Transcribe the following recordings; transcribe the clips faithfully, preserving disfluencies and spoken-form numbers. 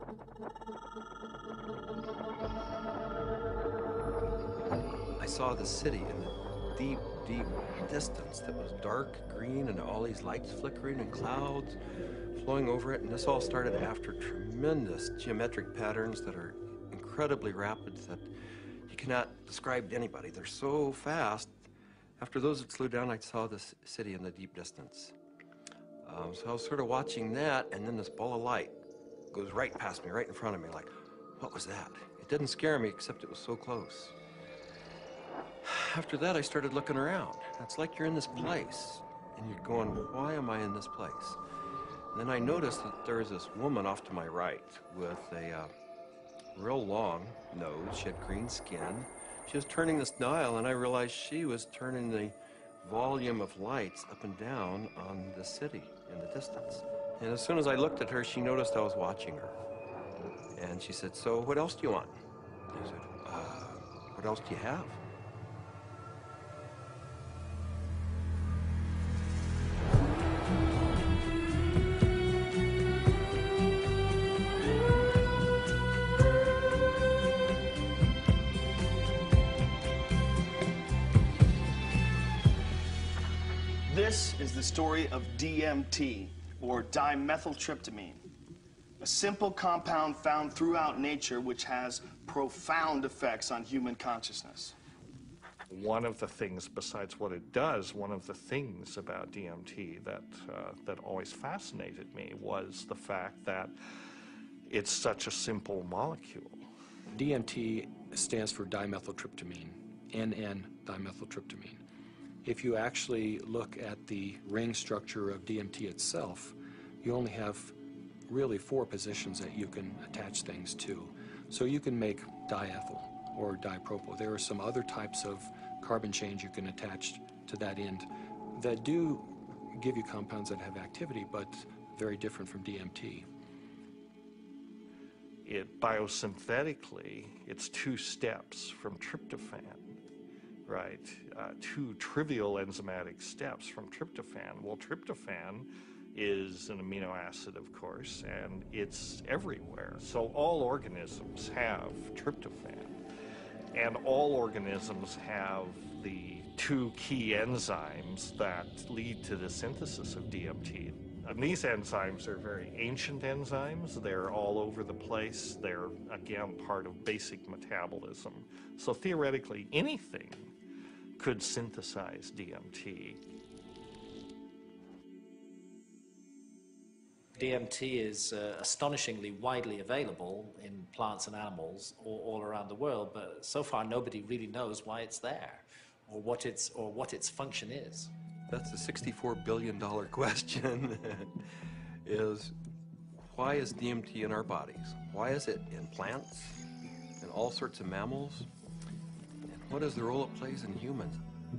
I saw the city in the deep, deep distance that was dark green and all these lights flickering and clouds flowing over it. And this all started after tremendous geometric patterns that are incredibly rapid that you cannot describe to anybody. They're so fast. After those had slowed down, I saw this city in the deep distance. Um, so I was sort of watching that, and then this ball of light goes right past me, right in front of me, like, what was that? It didn't scare me, except it was so close. After that, I started looking around. It's like you're in this place, and you're going, why am I in this place? And then I noticed that there was this woman off to my right with a uh, real long nose. She had green skin. She was turning this dial, and I realized she was turning the volume of lights up and down on the city in the distance. And as soon as I looked at her, she noticed I was watching her. And she said, so what else do you want? I said, uh, what else do you have? This is the story of D M T, or dimethyltryptamine, a simple compound found throughout nature which has profound effects on human consciousness. One of the things, besides what it does, one of the things about D M T that, uh, that always fascinated me was the fact that it's such a simple molecule. D M T stands for dimethyltryptamine, N N dimethyltryptamine. If you actually look at the ring structure of D M T itself, you only have really four positions that you can attach things to. So you can make diethyl or dipropyl. There are some other types of carbon chains you can attach to that end that do give you compounds that have activity, but very different from D M T. It biosynthetically, it's two steps from tryptophan. Right, uh, two trivial enzymatic steps from tryptophan. Well, tryptophan is an amino acid, of course, and it's everywhere. So all organisms have tryptophan, and all organisms have the two key enzymes that lead to the synthesis of D M T. And these enzymes are very ancient enzymes. They're all over the place. They're, again, part of basic metabolism. So theoretically, anything could synthesize D M T. D M T is uh, astonishingly widely available in plants and animals all, all around the world, but so far nobody really knows why it's there or what its, or what its function is. That's a sixty-four billion dollar question, is why is D M T in our bodies? Why is it in plants, in all sorts of mammals? What is the role it plays in humans?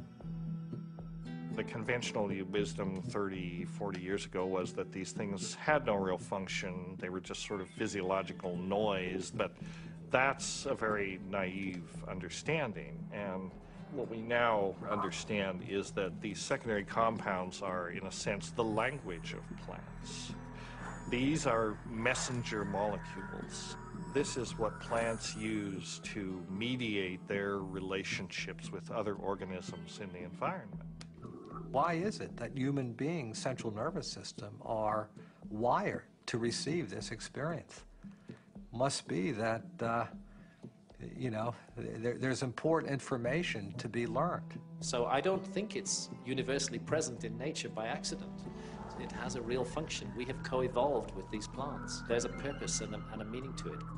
The conventional wisdom thirty, forty years ago was that these things had no real function. They were just sort of physiological noise, but that's a very naive understanding. And what we now understand is that these secondary compounds are, in a sense, the language of plants. These are messenger molecules. This is what plants use to mediate their relationships with other organisms in the environment. Why is it that human beings' central nervous system are wired to receive this experience? Must be that, uh, you know, there, there's important information to be learned. So I don't think it's universally present in nature by accident. It has a real function. We have co-evolved with these plants. There's a purpose and a, and a meaning to it.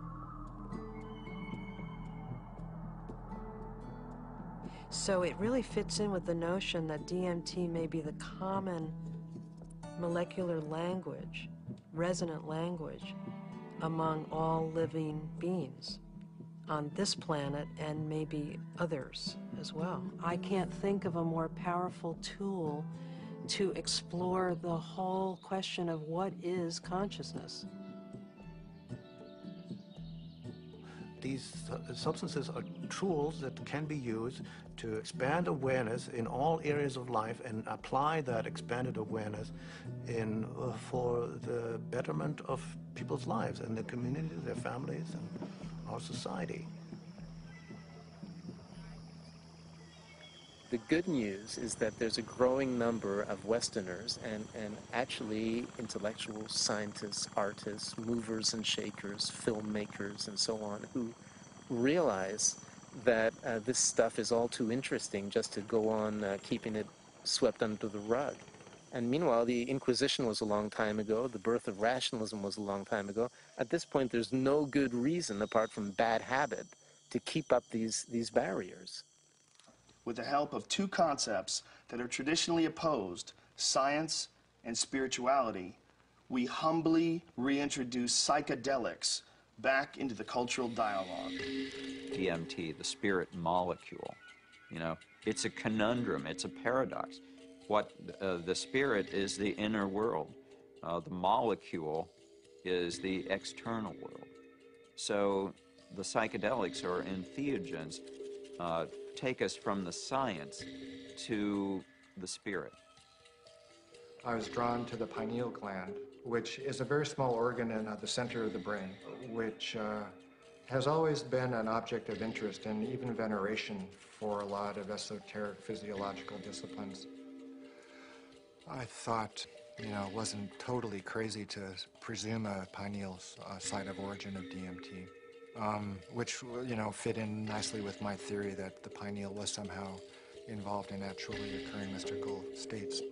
So it really fits in with the notion that D M T may be the common molecular language, resonant language, among all living beings on this planet and maybe others as well. I can't think of a more powerful tool to explore the whole question of what is consciousness. these uh, substances are tools that can be used to expand awareness in all areas of life and apply that expanded awareness in uh, for the betterment of people's lives and their community, their families, and our society. The good news is that there's a growing number of Westerners and, and actually intellectuals, scientists, artists, movers and shakers, filmmakers, and so on, who realize that uh, this stuff is all too interesting just to go on uh, keeping it swept under the rug. And meanwhile, the Inquisition was a long time ago, the birth of rationalism was a long time ago. At this point, there's no good reason, apart from bad habit, to keep up these, these barriers. With the help of two concepts that are traditionally opposed, science and spirituality, we humbly reintroduce psychedelics back into the cultural dialogue. D M T, the spirit molecule, you know, it's a conundrum, it's a paradox. What uh, the spirit is the inner world, uh, the molecule is the external world. So the psychedelics or entheogens uh, take us from the science to the spirit. I was drawn to the pineal gland, which is a very small organ in uh, the center of the brain, which uh, has always been an object of interest and even veneration for a lot of esoteric physiological disciplines. I thought, you know, it wasn't totally crazy to presume a pineal uh, site of origin of D M T. Um, which, you know, fit in nicely with my theory that the pineal was somehow involved in naturally occurring mystical states.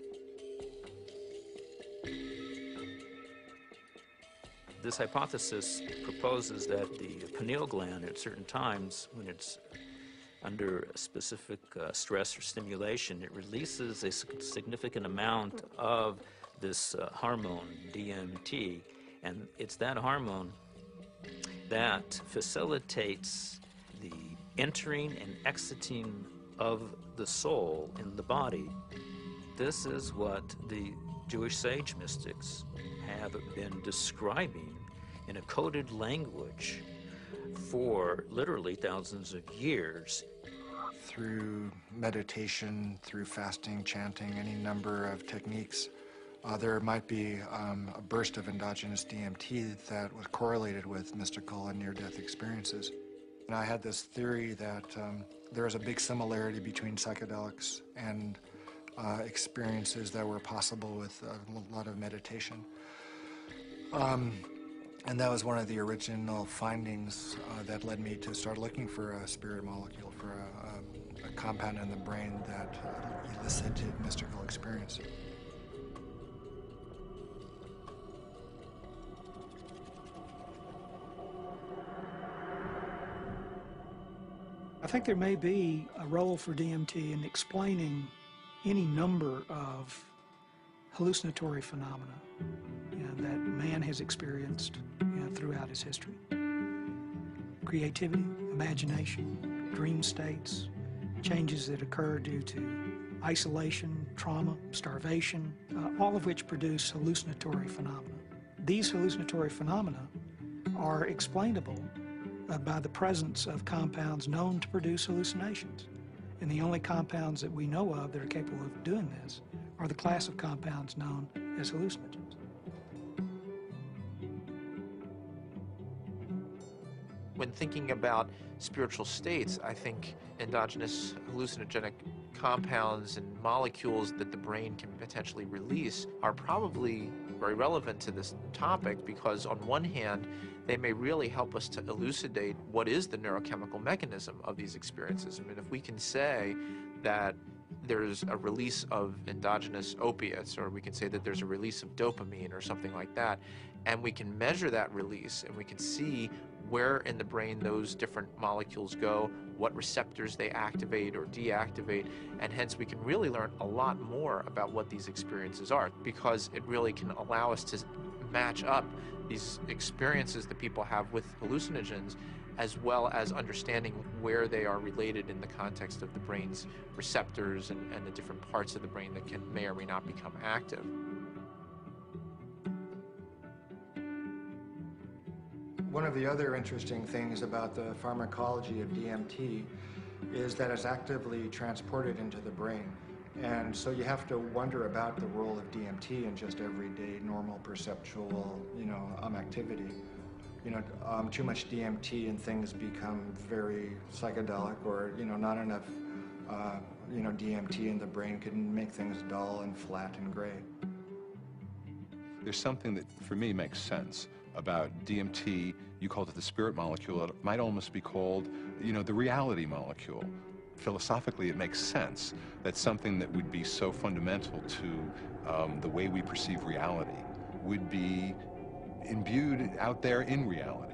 This hypothesis proposes that the pineal gland at certain times, when it's under a specific uh, stress or stimulation, it releases a significant amount of this uh, hormone, D M T, and it's that hormone that facilitates the entering and exiting of the soul in the body. This is what the Jewish sage mystics have been describing in a coded language for literally thousands of years. Through meditation, through fasting, chanting, any number of techniques, Uh, there might be um, a burst of endogenous D M T that was correlated with mystical and near-death experiences. And I had this theory that um, there is a big similarity between psychedelics and uh, experiences that were possible with a lot of meditation. Um, and that was one of the original findings uh, that led me to start looking for a spirit molecule, for a, a, a compound in the brain that uh, elicited mystical experience. I think there may be a role for D M T in explaining any number of hallucinatory phenomena, you know, that man has experienced, you know, throughout his history. Creativity, imagination, dream states, changes that occur due to isolation, trauma, starvation, uh, all of which produce hallucinatory phenomena. These hallucinatory phenomena are explainable Uh, by the presence of compounds known to produce hallucinations. And the only compounds that we know of that are capable of doing this are the class of compounds known as hallucinogens. When thinking about spiritual states, I think endogenous hallucinogenic compounds and molecules that the brain can potentially release are probably very relevant to this topic, because on one hand, they may really help us to elucidate what is the neurochemical mechanism of these experiences. I mean, if we can say that there's a release of endogenous opiates, or we can say that there's a release of dopamine or something like that, and we can measure that release, and we can see where in the brain those different molecules go, what receptors they activate or deactivate, and hence we can really learn a lot more about what these experiences are, because it really can allow us to match up these experiences that people have with hallucinogens, as well as understanding where they are related in the context of the brain's receptors and, and the different parts of the brain that can may or may not become active. One of the other interesting things about the pharmacology of D M T is that it's actively transported into the brain. And so you have to wonder about the role of D M T in just everyday, normal, perceptual, you know, um, activity. You know, um, too much D M T and things become very psychedelic, or, you know, not enough, uh, you know, D M T in the brain can make things dull and flat and gray. There's something that, for me, makes sense about D M T. You called it the spirit molecule. It might almost be called, you know, the reality molecule. Philosophically, it makes sense that something that would be so fundamental to um, the way we perceive reality would be imbued out there in reality.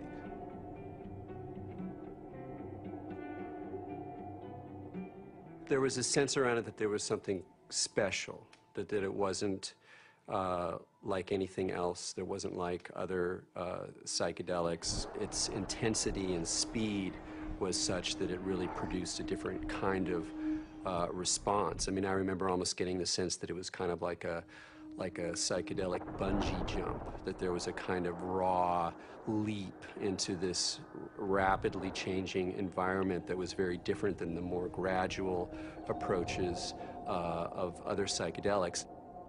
There was a sense around it that there was something special, that, that it wasn't uh, like anything else. There wasn't like other uh, psychedelics. Its intensity and speed was such that it really produced a different kind of uh, response. I mean, I remember almost getting the sense that it was kind of like a, like a psychedelic bungee jump, that there was a kind of raw leap into this rapidly changing environment that was very different than the more gradual approaches uh, of other psychedelics.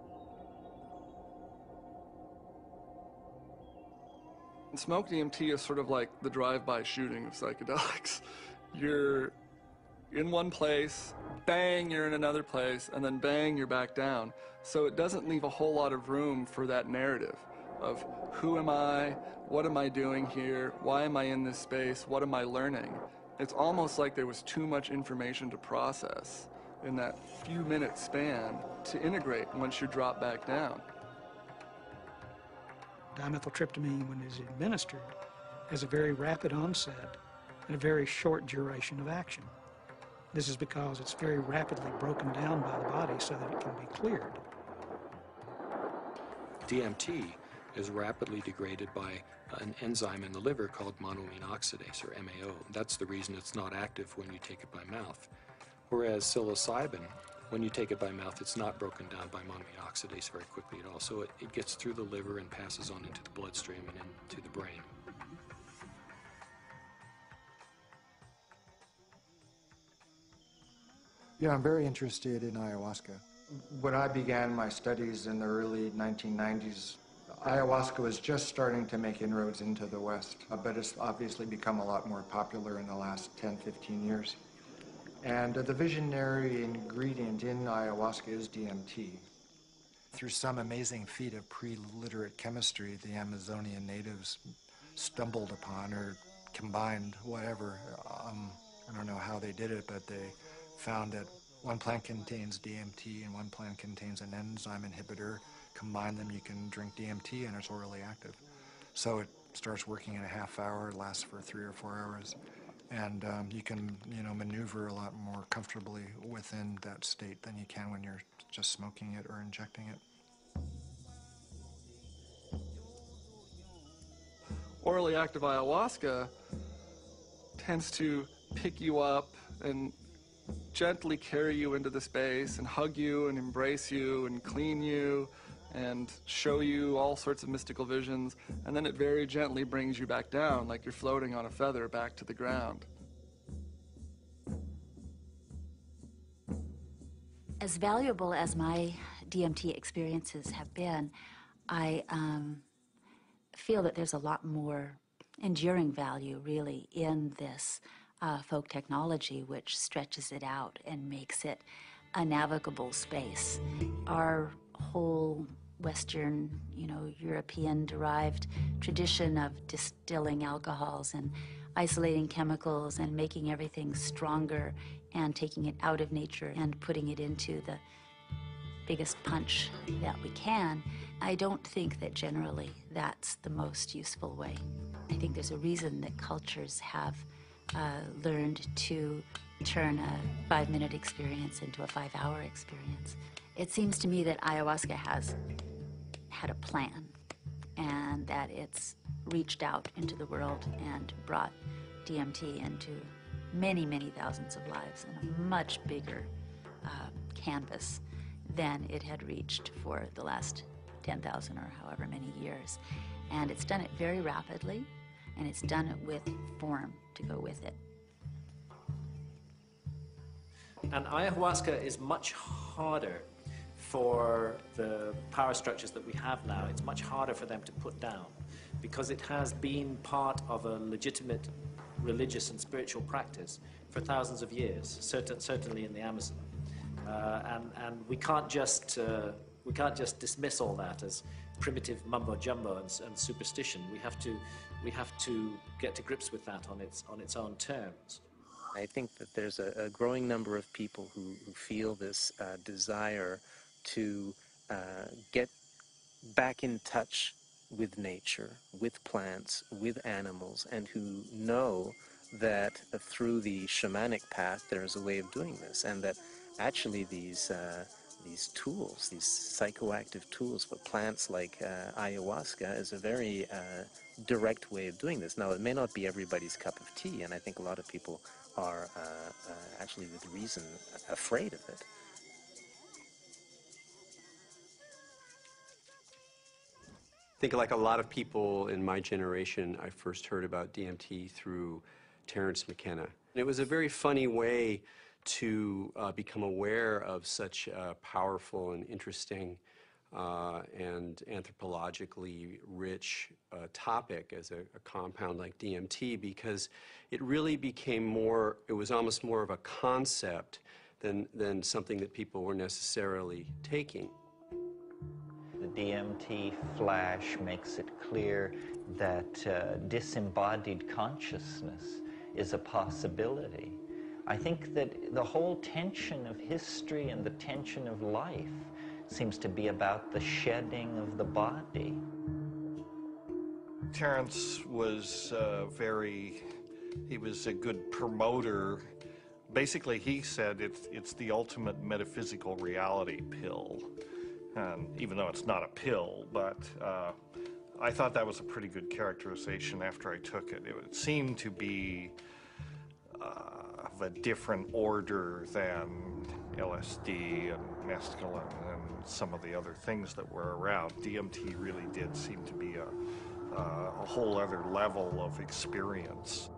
Smoke D M T is sort of like the drive-by shooting of psychedelics. You're in one place, bang, you're in another place, and then bang, you're back down. So it doesn't leave a whole lot of room for that narrative of who am I, what am I doing here, why am I in this space, what am I learning? It's almost like there was too much information to process in that few minute span to integrate once you drop back down. Dimethyltryptamine, when it is administered, has a very rapid onset and a very short duration of action. This is because it's very rapidly broken down by the body so that it can be cleared. D M T is rapidly degraded by an enzyme in the liver called monoamine oxidase, or M A O. That's the reason it's not active when you take it by mouth. Whereas psilocybin, when you take it by mouth, it's not broken down by monoamine oxidase very quickly at all. So it, it gets through the liver and passes on into the bloodstream and into the brain. Yeah, I'm very interested in ayahuasca. When I began my studies in the early nineteen nineties, ayahuasca was just starting to make inroads into the West, but it's obviously become a lot more popular in the last ten, fifteen years. And uh, the visionary ingredient in ayahuasca is D M T. Through some amazing feat of pre-literate chemistry, the Amazonian natives stumbled upon or combined whatever. Um, I don't know how they did it, but they found that one plant contains D M T and one plant contains an enzyme inhibitor. Combine them, you can drink D M T and it's orally active. So it starts working in a half hour, lasts for three or four hours. And um, you can, you know, maneuver a lot more comfortably within that state than you can when you're just smoking it or injecting it. Orally active ayahuasca tends to pick you up and gently carry you into the space and hug you and embrace you and clean you and show you all sorts of mystical visions, and then it very gently brings you back down like you're floating on a feather back to the ground. As valuable as my D M T experiences have been, I um, feel that there's a lot more enduring value, really, in this uh, folk technology, which stretches it out and makes it a navigable space. Our whole Western, you know, European-derived tradition of distilling alcohols and isolating chemicals and making everything stronger and taking it out of nature and putting it into the biggest punch that we can, I don't think that generally that's the most useful way. I think there's a reason that cultures have uh, learned to turn a five-minute experience into a five-hour experience. It seems to me that ayahuasca has had a plan and that it's reached out into the world and brought D M T into many, many thousands of lives in a much bigger uh, canvas than it had reached for the last ten thousand or however many years. And it's done it very rapidly and it's done it with form to go with it. And ayahuasca is much harder for the power structures that we have now. It's much harder for them to put down because it has been part of a legitimate religious and spiritual practice for thousands of years, certain, certainly in the Amazon. Uh, and, and we can't just uh, we can't just dismiss all that as primitive mumbo jumbo and, and superstition. We have to we have to get to grips with that on its on its own terms. I think that there's a, a growing number of people who, who feel this uh, desire to uh, get back in touch with nature, with plants, with animals, and who know that uh, through the shamanic path there's a way of doing this, and that actually these uh, these tools, these psychoactive tools for plants like uh, ayahuasca is a very uh, direct way of doing this. Now, it may not be everybody's cup of tea, and I think a lot of people are uh, uh, actually with reason afraid of it. I think like a lot of people in my generation, I first heard about D M T through Terence McKenna. And it was a very funny way to uh, become aware of such a powerful and interesting uh, and anthropologically rich uh, topic as a, a compound like D M T, because it really became more, it was almost more of a concept than, than something that people were necessarily taking. The D M T flash makes it clear that uh, disembodied consciousness is a possibility. I think that the whole tension of history and the tension of life seems to be about the shedding of the body. Terence was uh, very, he was a good promoter. Basically, he said it's, it's the ultimate metaphysical reality pill. Um, even though it's not a pill, but uh, I thought that was a pretty good characterization after I took it. It, it seemed to be uh, of a different order than L S D and mescaline and some of the other things that were around. D M T really did seem to be a, uh, a whole other level of experience.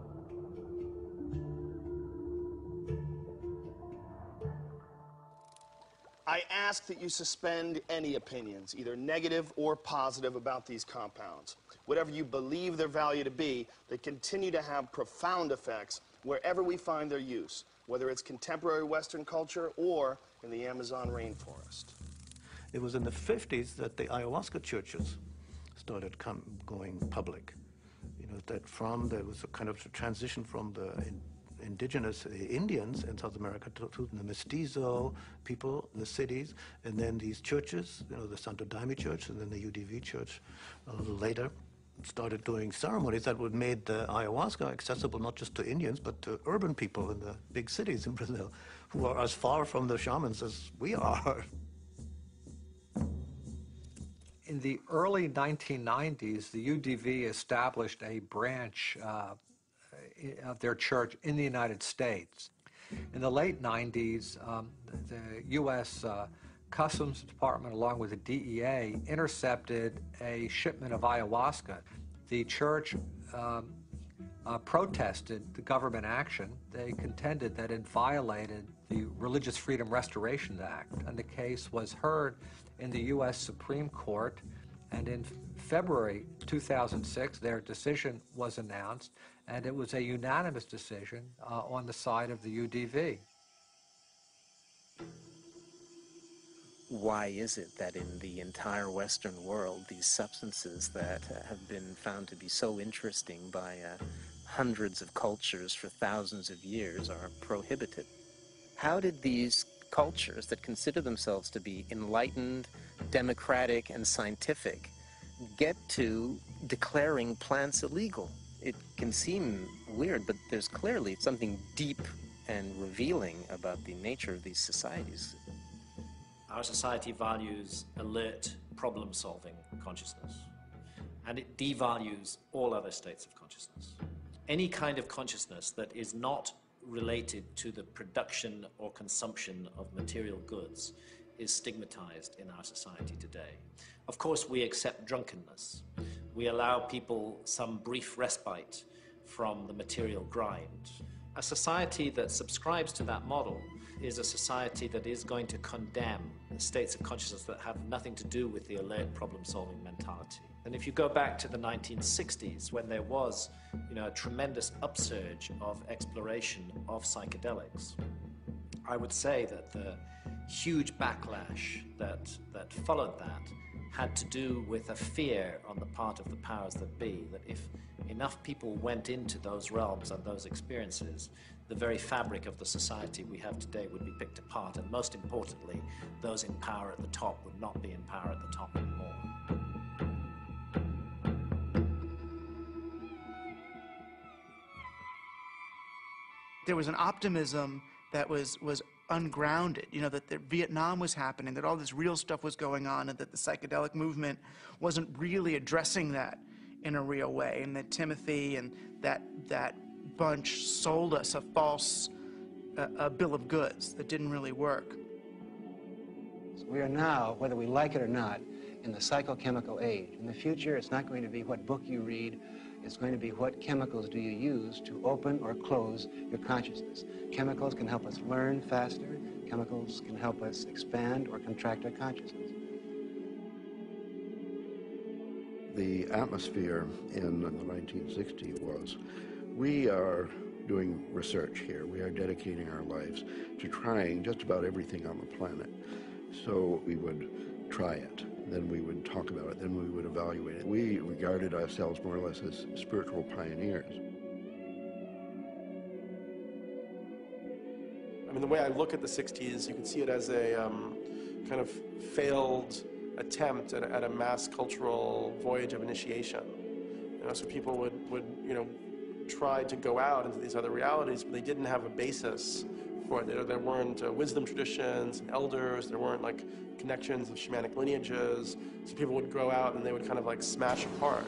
I ask that you suspend any opinions, either negative or positive, about these compounds. Whatever you believe their value to be, they continue to have profound effects wherever we find their use, whether it's contemporary Western culture or in the Amazon rainforest. It was in the fifties that the ayahuasca churches started come, going public. You know, that from, there was a kind of a transition from the in, indigenous Indians in South America to, to the mestizo people in the cities, and then these churches, you know, the Santo Daime Church and then the U D V Church a little later, started doing ceremonies that would made the ayahuasca accessible not just to Indians, but to urban people in the big cities in Brazil, who are as far from the shamans as we are. In the early nineteen nineties, the U D V established a branch uh, of their church in the United States. In the late nineties, um, the, the U S Uh, Customs Department, along with the D E A, intercepted a shipment of ayahuasca. The church um, uh, protested the government action. They contended that it violated the Religious Freedom Restoration Act, and the case was heard in the U S Supreme Court, and in February two thousand six, their decision was announced, and it was a unanimous decision uh, on the side of the U D V. Why is it that in the entire Western world, these substances that uh, have been found to be so interesting by uh, hundreds of cultures for thousands of years are prohibited? How did these cultures that consider themselves to be enlightened, democratic, and scientific get to declaring plants illegal? It can seem weird, but there's clearly something deep and revealing about the nature of these societies. Our society values alert, problem-solving consciousness, and it devalues all other states of consciousness. Any kind of consciousness that is not related to the production or consumption of material goods is stigmatized in our society today. Of course, we accept drunkenness, We allow people some brief respite from the material grind. A society that subscribes to that model is a society that is going to condemn states of consciousness that have nothing to do with the alert problem-solving mentality. And if you go back to the nineteen sixties, when there was, you know, a tremendous upsurge of exploration of psychedelics, I would say that the huge backlash that, that followed that had to do with a fear on the part of the powers that be, that if enough people went into those realms and those experiences, the very fabric of the society we have today would be picked apart, and most importantly, those in power at the top would not be in power at the top anymore. There was an optimism that was, was ungrounded, you know, that the Vietnam was happening, that all this real stuff was going on, and that the psychedelic movement wasn't really addressing that in a real way, and that Timothy and that, that bunch sold us a false uh, a bill of goods that didn't really work. So we are now, whether we like it or not, in the psychochemical age. In the future, it's not going to be what book you read, it's going to be what chemicals do you use to open or close your consciousness. Chemicals can help us learn faster. Chemicals can help us expand or contract our consciousness. The atmosphere in the nineteen sixties was, we are doing research here. We are dedicating our lives to trying just about everything on the planet. So we would try it, then we would talk about it, then we would evaluate it. We regarded ourselves more or less as spiritual pioneers. I mean, the way I look at the sixties, you can see it as a um, kind of failed attempt at, at a mass cultural voyage of initiation. You know, so people would, would, you know, try to go out into these other realities, but they didn't have a basis for it. There, there weren't uh, wisdom traditions and elders, there weren't like connections of shamanic lineages, so people would go out and they would kind of like smash apart.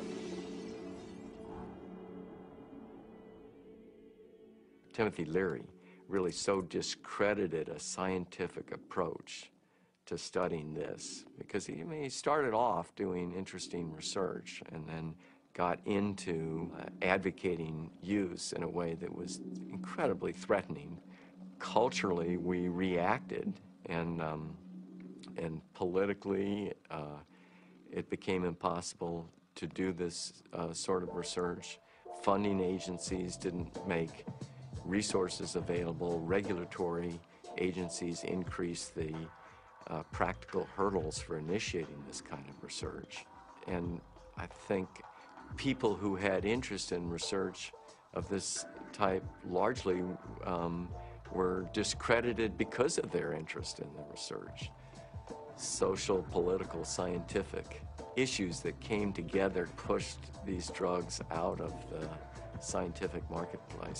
Timothy Leary really so discredited a scientific approach to studying this, because he, I mean, he started off doing interesting research and then got into uh, advocating use in a way that was incredibly threatening. Culturally, we reacted, and, um, and politically, uh, it became impossible to do this uh, sort of research. Funding agencies didn't make resources available. Regulatory agencies increased the uh, practical hurdles for initiating this kind of research. And I think people who had interest in research of this type largely um, were discredited because of their interest in the research. Social, political, scientific issues that came together pushed these drugs out of the scientific marketplace.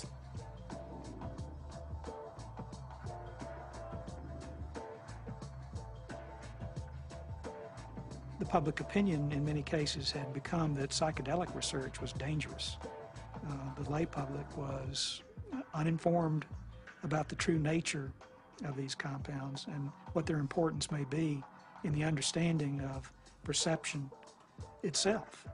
The public opinion in many cases had become that psychedelic research was dangerous. Uh, the lay public was uninformed about the true nature of these compounds and what their importance may be in the understanding of perception itself.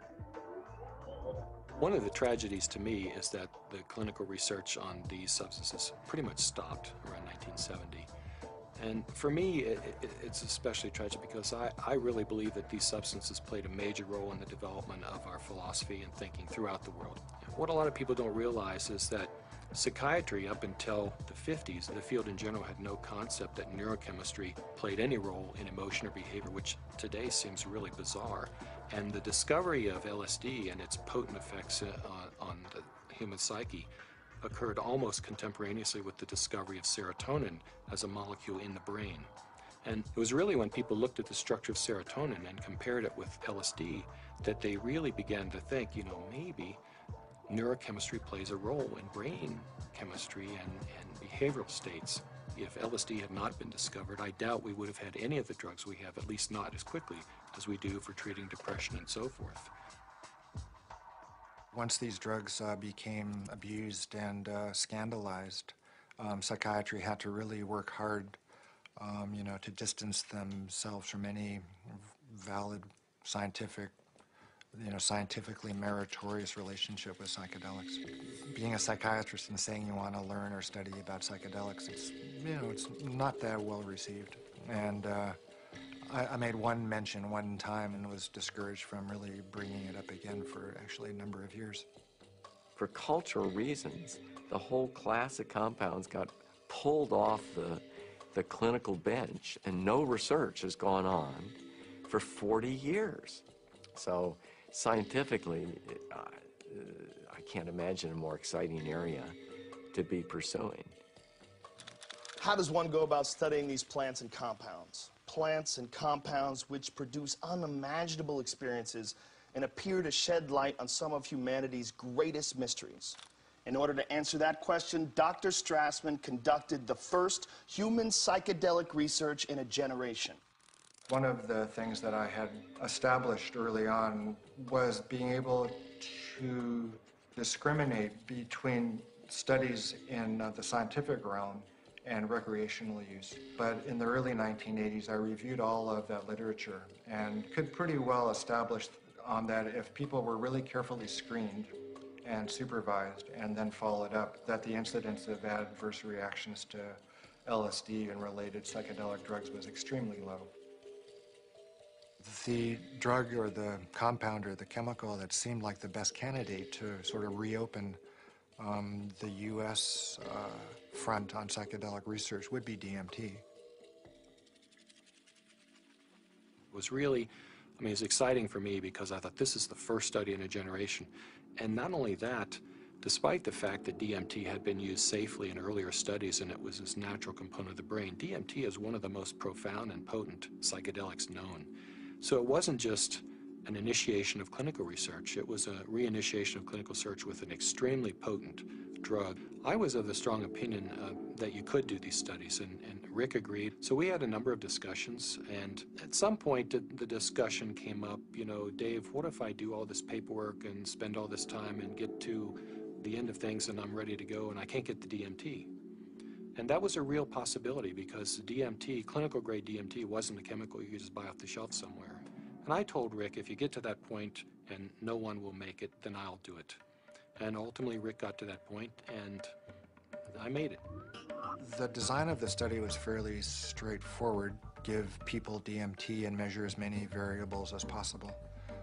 One of the tragedies to me is that the clinical research on these substances pretty much stopped around nineteen seventy. And for me, it, it, it's especially tragic because I, I really believe that these substances played a major role in the development of our philosophy and thinking throughout the world. What a lot of people don't realize is that psychiatry, up until the fifties, the field in general had no concept that neurochemistry played any role in emotion or behavior, which today seems really bizarre. And the discovery of L S D and its potent effects on, on the human psyche occurred almost contemporaneously with the discovery of serotonin as a molecule in the brain. And it was really when people looked at the structure of serotonin and compared it with L S D that they really began to think, you know, maybe neurochemistry plays a role in brain chemistry and, and behavioral states. If L S D had not been discovered, I doubt we would have had any of the drugs we have, at least not as quickly as we do for treating depression and so forth. Once these drugs uh, became abused and uh, scandalized, um, psychiatry had to really work hard, um, you know, to distance themselves from any valid scientific you know, scientifically meritorious relationship with psychedelics. Being a psychiatrist and saying you want to learn or study about psychedelics, it's, you know, it's not that well received. And uh, I, I made one mention one time and was discouraged from really bringing it up again for actually a number of years. For cultural reasons, the whole class of compounds got pulled off the, the clinical bench, and no research has gone on for forty years. So scientifically, uh, I can't imagine a more exciting area to be pursuing. How does one go about studying these plants and compounds? Plants and compounds which produce unimaginable experiences and appear to shed light on some of humanity's greatest mysteries. In order to answer that question, Doctor Strassman conducted the first human psychedelic research in a generation. One of the things that I had established early on was being able to discriminate between studies in uh, the scientific realm and recreational use. But in the early nineteen eighties, I reviewed all of that literature and could pretty well establish on that if people were really carefully screened and supervised and then followed up, that the incidence of adverse reactions to L S D and related psychedelic drugs was extremely low. The drug or the compound or the chemical that seemed like the best candidate to sort of reopen um, the U S uh, front on psychedelic research would be D M T. It was really, I mean, it's exciting for me because I thought this is the first study in a generation. And not only that, despite the fact that D M T had been used safely in earlier studies and it was this natural component of the brain, D M T is one of the most profound and potent psychedelics known. So it wasn't just an initiation of clinical research, it was a reinitiation of clinical research with an extremely potent drug. I was of the strong opinion uh, that you could do these studies, and, and Rick agreed. So we had a number of discussions, and at some point the, the discussion came up, you know, Dave, what if I do all this paperwork and spend all this time and get to the end of things and I'm ready to go and I can't get the D M T? And that was a real possibility because D M T, clinical grade D M T, wasn't a chemical you could just buy off the shelf somewhere. And I told Rick, if you get to that point and no one will make it, then I'll do it. And ultimately Rick got to that point and I made it. The design of the study was fairly straightforward. Give people D M T and measure as many variables as possible.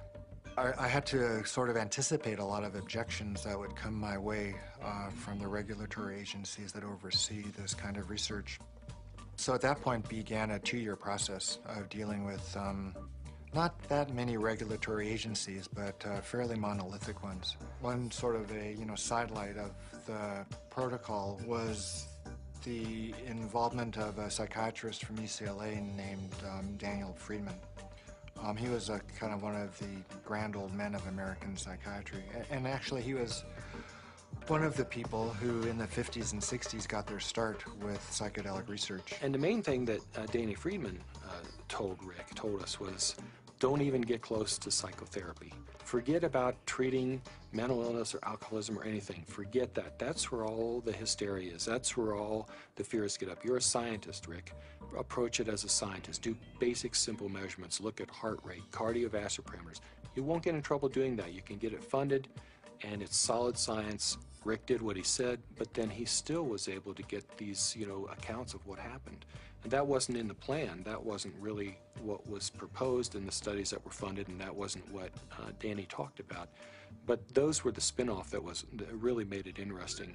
I, I had to sort of anticipate a lot of objections that would come my way uh, from the regulatory agencies that oversee this kind of research. So at that point began a two-year process of dealing with um, not that many regulatory agencies, but uh, fairly monolithic ones. One sort of a, you know, sidelight of the protocol was the involvement of a psychiatrist from U C L A named um, Daniel Friedman. Um, he was a, kind of one of the grand old men of American psychiatry. A- and actually he was one of the people who in the fifties and sixties got their start with psychedelic research. And the main thing that uh, Danny Friedman uh, told Rick, told us was, don't even get close to psychotherapy. Forget about treating mental illness or alcoholism or anything. Forget that. That's where all the hysteria is. That's where all the fears get up. You're a scientist, Rick. Approach it as a scientist. Do basic, simple measurements. Look at heart rate, cardiovascular parameters. You won't get in trouble doing that. You can get it funded, and it's solid science. Rick did what he said, but then he still was able to get these, you know, accounts of what happened. And that wasn't in the plan. That wasn't really what was proposed in the studies that were funded, and that wasn't what uh, Danny talked about. But those were the spin-off that was that really made it interesting.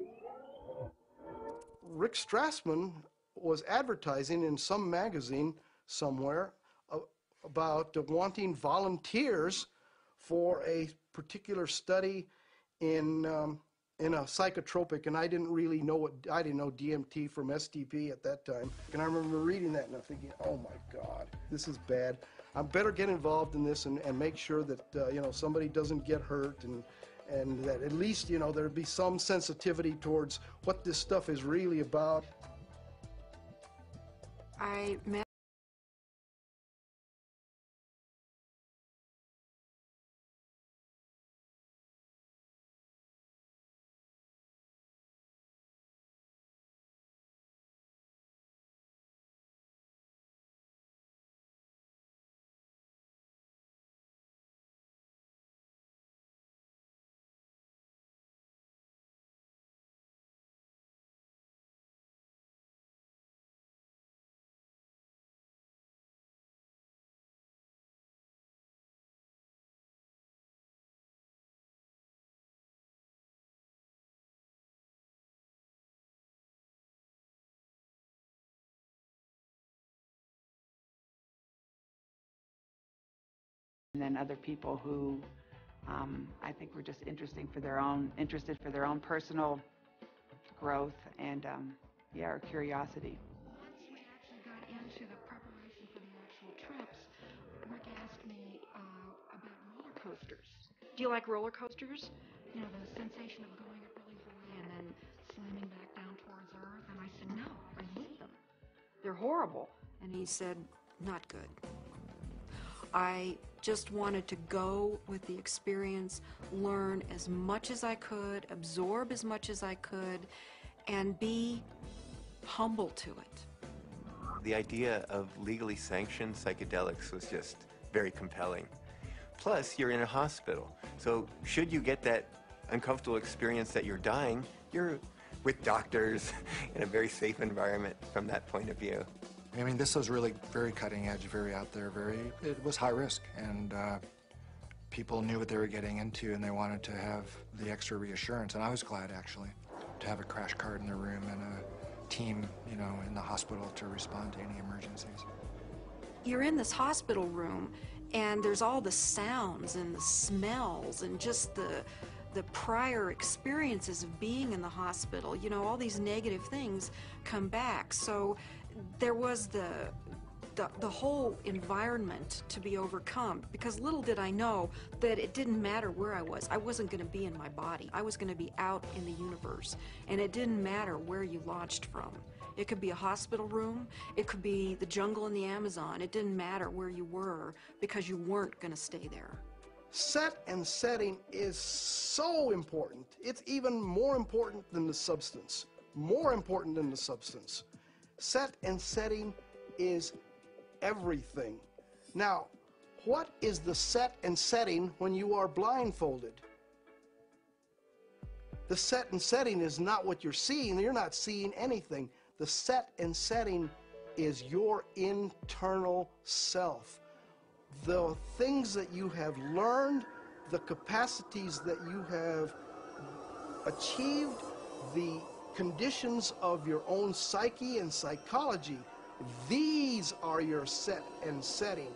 Rick Strassman was advertising in some magazine somewhere uh, about uh, wanting volunteers for a particular study in um, in a psychotropic, and I didn't really know what, I didn't know D M T from S T P at that time. And I remember reading that and I'm thinking, oh my God, this is bad. I better get involved in this and, and make sure that, uh, you know, somebody doesn't get hurt, and, and that at least, you know, there'd be some sensitivity towards what this stuff is really about. I met And then other people who um, I think were just interesting for their own, interested for their own personal growth and, um, yeah, or curiosity. Once we actually got into the preparation for the actual trips, Rick asked me uh, about roller coasters. Do you like roller coasters? You know, the sensation of going up really high and then slamming back down towards Earth. And I said, no, I hate them. They're horrible. And he said, not good. I just wanted to go with the experience, learn as much as I could, absorb as much as I could, and be humble to it. The idea of legally sanctioned psychedelics was just very compelling. Plus, you're in a hospital, so should you get that uncomfortable experience that you're dying, you're with doctors in a very safe environment from that point of view. I mean, this was really very cutting edge, very out there, very, it was high risk, and uh, people knew what they were getting into, and they wanted to have the extra reassurance, and I was glad, actually, to have a crash cart in the room and a team, you know, in the hospital to respond to any emergencies. You're in this hospital room, and there's all the sounds and the smells and just the the prior experiences of being in the hospital. You know, all these negative things come back. So there was the, the, the whole environment to be overcome, because little did I know that it didn't matter where I was. I wasn't going to be in my body. I was going to be out in the universe, and it didn't matter where you launched from. It could be a hospital room, it could be the jungle in the Amazon. It didn't matter where you were, because you weren't going to stay there. Set and setting is so important. It's even more important than the substance. More important than the substance. Set and setting is everything. Now, what is the set and setting when you are blindfolded? The set and setting is not what you're seeing. You're not seeing anything. The set and setting is your internal self. The things that you have learned, the capacities that you have achieved, the conditions of your own psyche and psychology, these are your set and setting.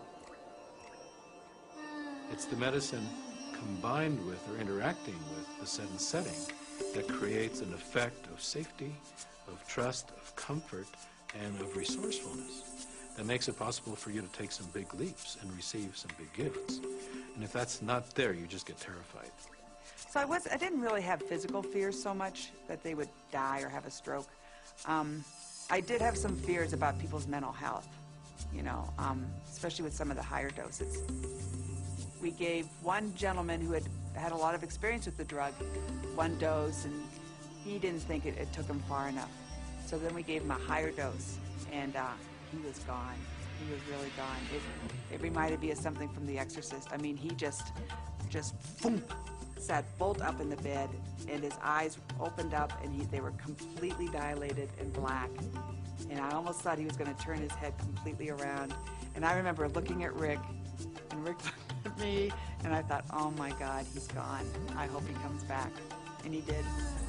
It's the medicine combined with or interacting with the set and setting that creates an effect of safety, of trust, of comfort, and of resourcefulness that makes it possible for you to take some big leaps and receive some big gifts. And if that's not there, you just get terrified. So I was, I didn't really have physical fears so much that they would die or have a stroke. Um, I did have some fears about people's mental health, you know, um, especially with some of the higher doses. We gave one gentleman who had had a lot of experience with the drug one dose, and he didn't think it, it took him far enough. So then we gave him a higher dose, and uh, he was gone. He was really gone. It, it reminded me of something from The Exorcist. I mean, he just, just, boom, sat bolt up in the bed, and his eyes opened up, and he, they were completely dilated and black. And I almost thought he was going to turn his head completely around. And I remember looking at Rick, and Rick looked at me, and I thought, oh my God, he's gone. I hope he comes back. And he did.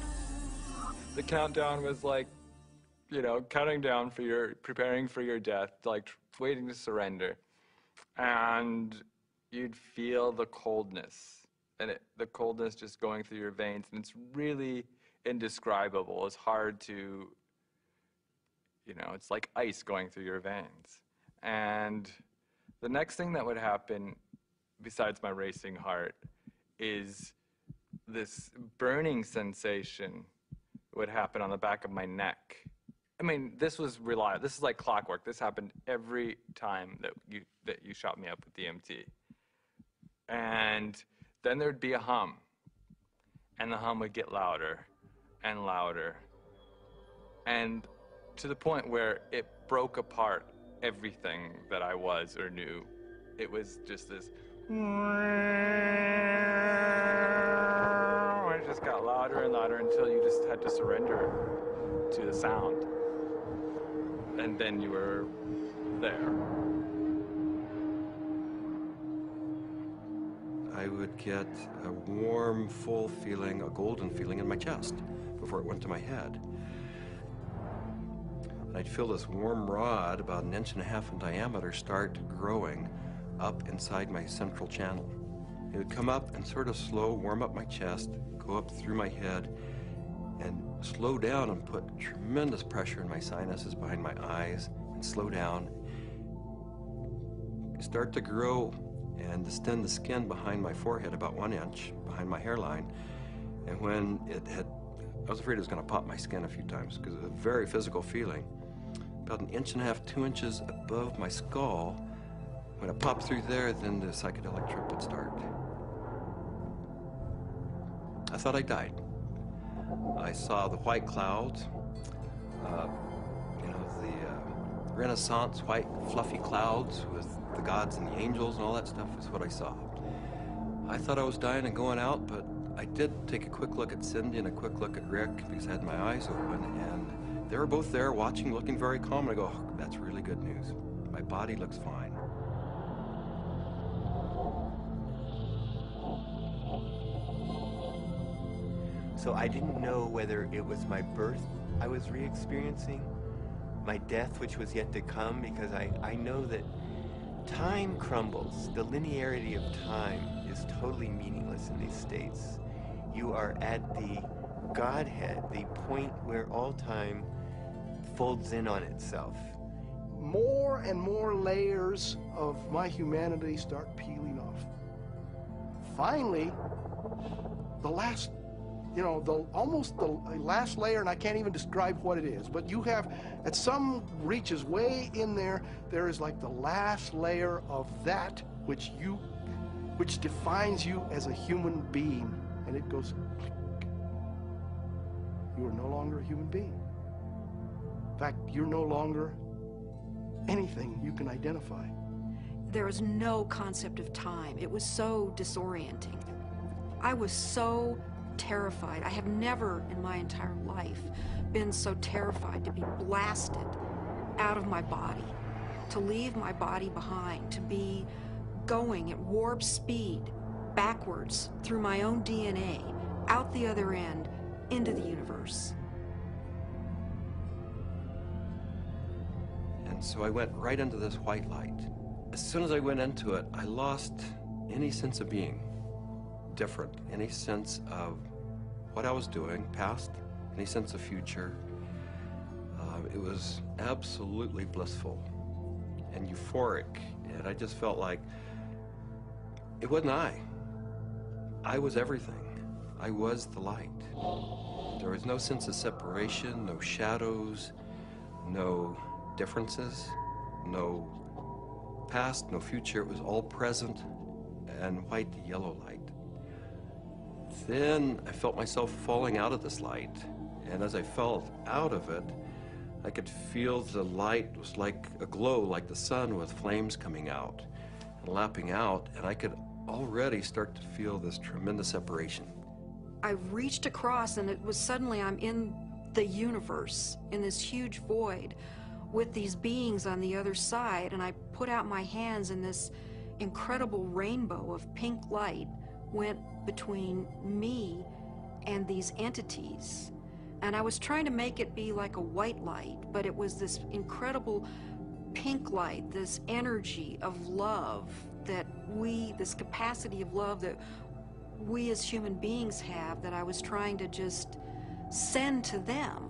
The countdown was like, you know, counting down for your, preparing for your death, like waiting to surrender. And you'd feel the coldness, and it, the coldness just going through your veins, and it's really indescribable. It's hard to, you know, it's like ice going through your veins. And the next thing that would happen, besides my racing heart, is this burning sensation would happen on the back of my neck. I mean, this was reliable. This is like clockwork. This happened every time that you that you shot me up with D M T. And then there'd be a hum, and the hum would get louder and louder, and to the point where it broke apart everything that I was or knew. It was just this. It just got louder and louder until you just had to surrender to the sound. And then you were there. I would get a warm, full feeling, a golden feeling in my chest before it went to my head. And I'd feel this warm rod, about an inch and a half in diameter, start growing up inside my central channel. It would come up and sort of slow, warm up my chest, go up through my head, and slow down and put tremendous pressure in my sinuses behind my eyes, and slow down, start to grow and distend the skin behind my forehead about one inch, behind my hairline. And when it had, I was afraid it was going to pop my skin a few times because it was a very physical feeling. About an inch and a half, two inches above my skull, when it popped through there, then the psychedelic trip would start. I thought I died. I saw the white clouds, uh, you know, the uh, Renaissance white fluffy clouds with the gods and the angels and all that stuff is what I saw. I thought I was dying and going out, but I did take a quick look at Cindy and a quick look at Rick because I had my eyes open, and they were both there watching, looking very calm, and I go, oh, that's really good news. My body looks fine. So I didn't know whether it was my birth I was re-experiencing, my death which was yet to come, because I, I know that time crumbles. The linearity of time is totally meaningless in these states. You are at the Godhead, the point where all time folds in on itself. More and more layers of my humanity start peeling off. Finally, the last, you know, the almost the last layer, and I can't even describe what it is, but you have, at some reaches way in there, there is like the last layer of that which you, which defines you as a human being, and it goes click. You are no longer a human being. In fact, you're no longer anything you can identify. There was no concept of time. It was so disorienting. I was so terrified. I have never in my entire life been so terrified to be blasted out of my body, to leave my body behind, to be going at warp speed backwards through my own D N A, out the other end, into the universe. And so I went right into this white light. As soon as I went into it, I lost any sense of being different, any sense of what I was doing, past, any sense of future. Uh, it was absolutely blissful and euphoric, and I just felt like it wasn't I. I was everything. I was the light. There was no sense of separation, no shadows, no differences, no past, no future. It was all present and white to yellow light. Then I felt myself falling out of this light, and as I fell out of it, I could feel the light was like a glow, like the sun with flames coming out and lapping out, and I could already start to feel this tremendous separation. I reached across, and it was suddenly I'm in the universe, in this huge void, with these beings on the other side, and I put out my hands, and this incredible rainbow of pink light went between me and these entities. And I was trying to make it be like a white light, but it was this incredible pink light, this energy of love that we, this capacity of love that we as human beings have, that I was trying to just send to them.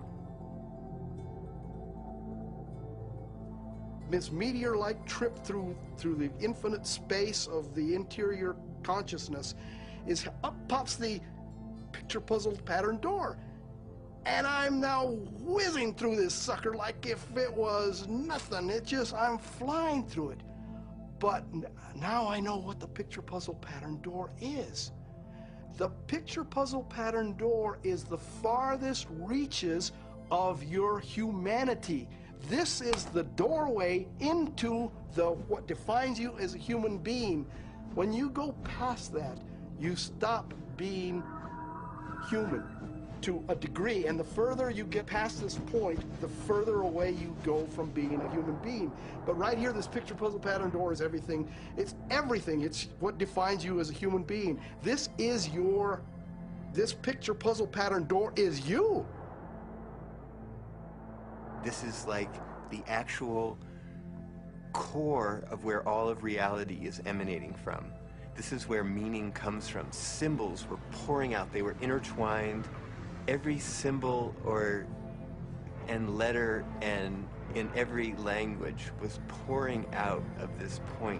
This meteor-like trip through through the infinite space of the interior consciousness is up pops the picture puzzle pattern door. And I'm now whizzing through this sucker like if it was nothing. It just, I'm flying through it. But now I know what the picture puzzle pattern door is. The picture puzzle pattern door is the farthest reaches of your humanity. This is the doorway into the what defines you as a human being. When you go past that, you stop being human to a degree, and the further you get past this point, the further away you go from being a human being. But right here, this picture puzzle pattern door is everything. It's everything. It's what defines you as a human being. This is your, this picture puzzle pattern door is you. This is like the actual core of where all of reality is emanating from. This is where meaning comes from. Symbols were pouring out. They were intertwined. Every symbol or and letter and in every language was pouring out of this point.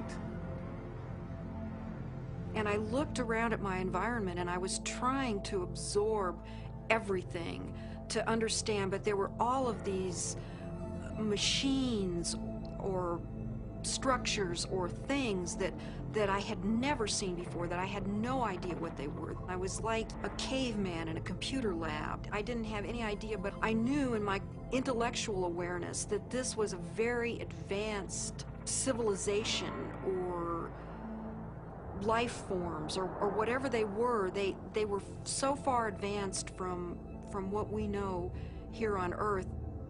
And I looked around at my environment and I was trying to absorb everything, to understand, but there were all of these machines or structures or things that that I had never seen before, that I had no idea what they were. I was like a caveman in a computer lab. I didn't have any idea, but I knew in my intellectual awareness that this was a very advanced civilization or life forms or, or whatever they were. They, they were so far advanced from, from what we know here on Earth.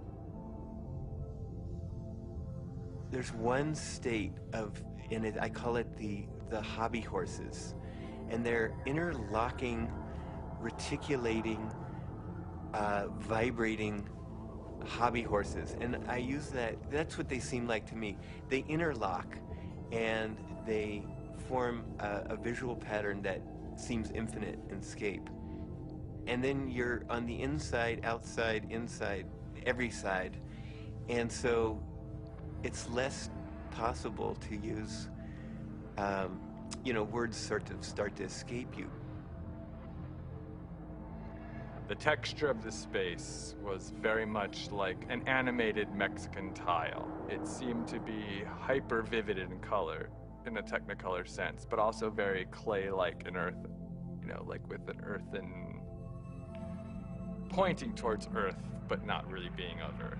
There's one state of, in it, I call it the, the hobby horses, and they're interlocking, reticulating, uh, vibrating hobby horses. And I use that, that's what they seem like to me. They interlock and they form a, a visual pattern that seems infinite in scape. And then you're on the inside, outside, inside, every side. And so it's less possible to use, um, you know, words sort of start to escape you. The texture of the space was very much like an animated Mexican tile. It seemed to be hyper vivid in color, in a Technicolor sense, but also very clay-like and earth, you know, like with an earthen, pointing towards earth, but not really being of earth.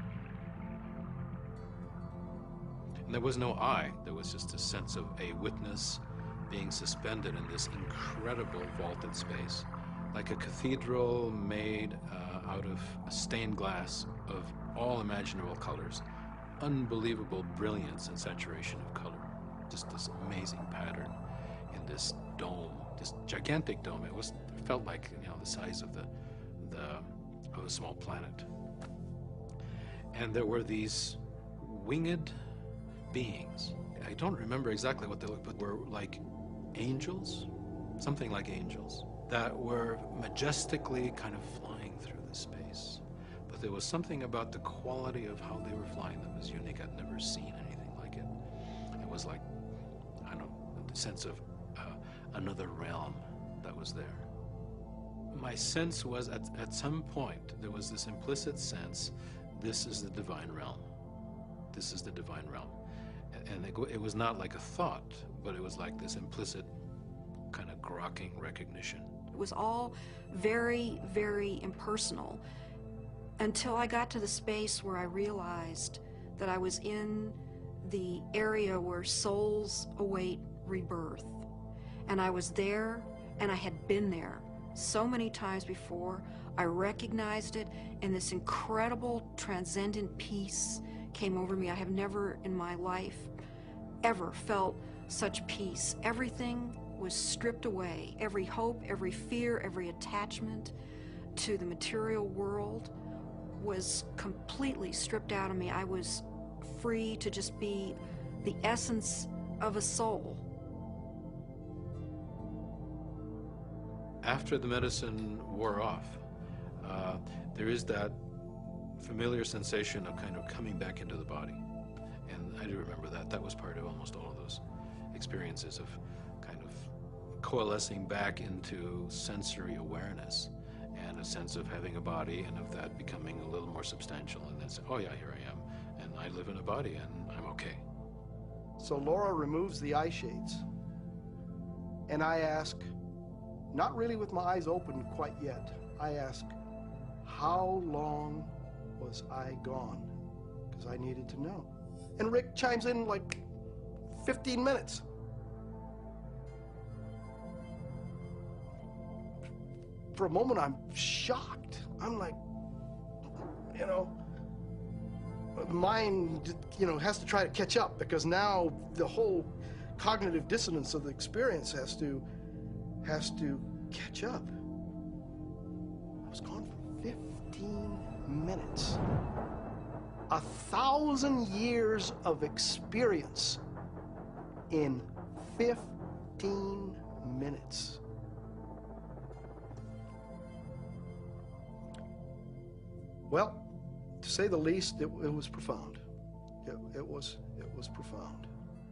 And there was no I, there was just a sense of a witness being suspended in this incredible vaulted space, like a cathedral made uh, out of stained glass of all imaginable colors, unbelievable brilliance and saturation of color, just this amazing pattern in this dome, this gigantic dome. It was it felt like, you know, the size of the the of a small planet. And there were these winged beings. I don't remember exactly what they looked, but were like angels, something like angels, that were majestically kind of flying through the space. But there was something about the quality of how they were flying that was unique. I'd never seen anything like it. It was like, I don't know, the sense of uh, another realm that was there. My sense was at, at some point, there was this implicit sense, this is the divine realm. This is the divine realm. And it, it was not like a thought, but it was like this implicit kind of grokking recognition. It was all very, very impersonal until I got to the space where I realized that I was in the area where souls await rebirth. And I was there, and I had been there so many times before. I recognized it, and this incredible transcendent peace came over me. I have never in my life ever felt such peace. Everything was stripped away. Every hope, every fear, every attachment to the material world was completely stripped out of me. I was free to just be the essence of a soul. After the medicine wore off, uh, there is that familiar sensation of kind of coming back into the body. And I do remember that. That was part of almost all of those experiences of kind of coalescing back into sensory awareness and a sense of having a body and of that becoming a little more substantial, and then say, oh yeah, here I am, and I live in a body and I'm okay. So Laura removes the eye shades, and I ask, not really with my eyes open quite yet, I ask, how long was I gone? Because I needed to know. And Rick chimes in like fifteen minutes. For a moment, I'm shocked. I'm like, you know, the mind, you know, has to try to catch up, because now the whole cognitive dissonance of the experience has to, has to catch up. I was gone for fifteen minutes. a thousand years of experience in fifteen minutes. Well, to say the least, it, it was profound. It, it was, it was profound.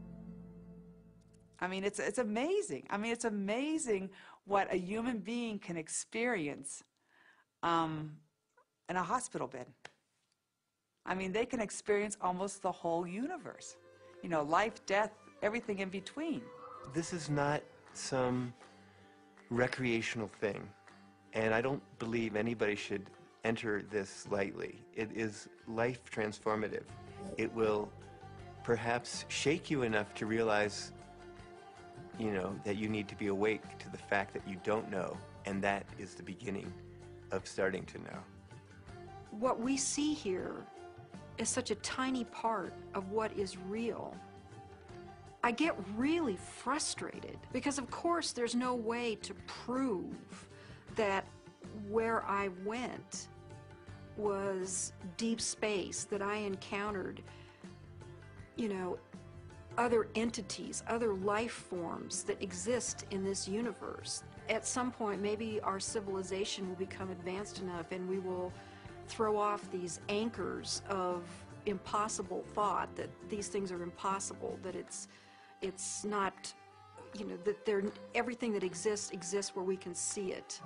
I mean, it's, it's amazing. I mean, it's amazing what a human being can experience um, in a hospital bed. I mean, they can experience almost the whole universe. You know, life, death, everything in between. This is not some recreational thing, and I don't believe anybody should enter this lightly. It is life transformative. It will perhaps shake you enough to realize, you know, that you need to be awake to the fact that you don't know, and that is the beginning of starting to know. What we see here is such a tiny part of what is real. I get really frustrated because, of course, there's no way to prove that where I went was deep space, that I encountered, you know, other entities, other life forms that exist in this universe. At some point, maybe our civilization will become advanced enough and we will throw off these anchors of impossible thought, that these things are impossible, that it's it's not, you know, that they're, everything that exists exists where we can see it.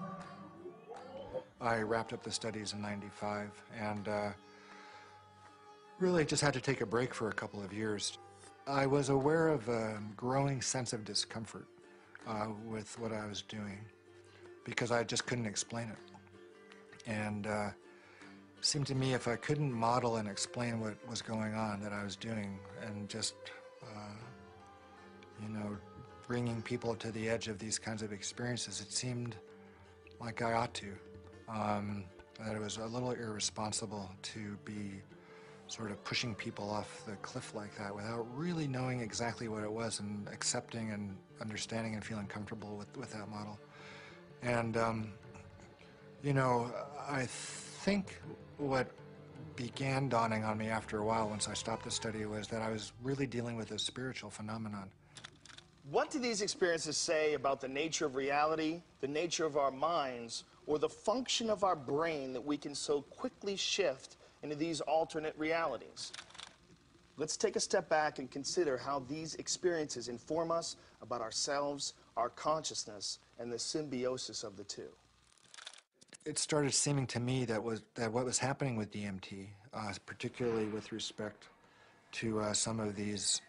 I wrapped up the studies in ninety-five and uh, really just had to take a break for a couple of years. I was aware of a growing sense of discomfort uh, with what I was doing because I just couldn't explain it. And uh, it seemed to me if I couldn't model and explain what was going on that I was doing and just, uh, you know, bringing people to the edge of these kinds of experiences, it seemed like I ought to. Um, that it was a little irresponsible to be sort of pushing people off the cliff like that without really knowing exactly what it was and accepting and understanding and feeling comfortable with, with that model. And, um, you know, I think what began dawning on me after a while once I stopped the study was that I was really dealing with a spiritual phenomenon. What do these experiences say about the nature of reality, the nature of our minds, or the function of our brain that we can so quickly shift into these alternate realities? Let's take a step back and consider how these experiences inform us about ourselves, our consciousness, and the symbiosis of the two. It started seeming to me that was that what was happening with D M T, uh, particularly with respect to uh, some of these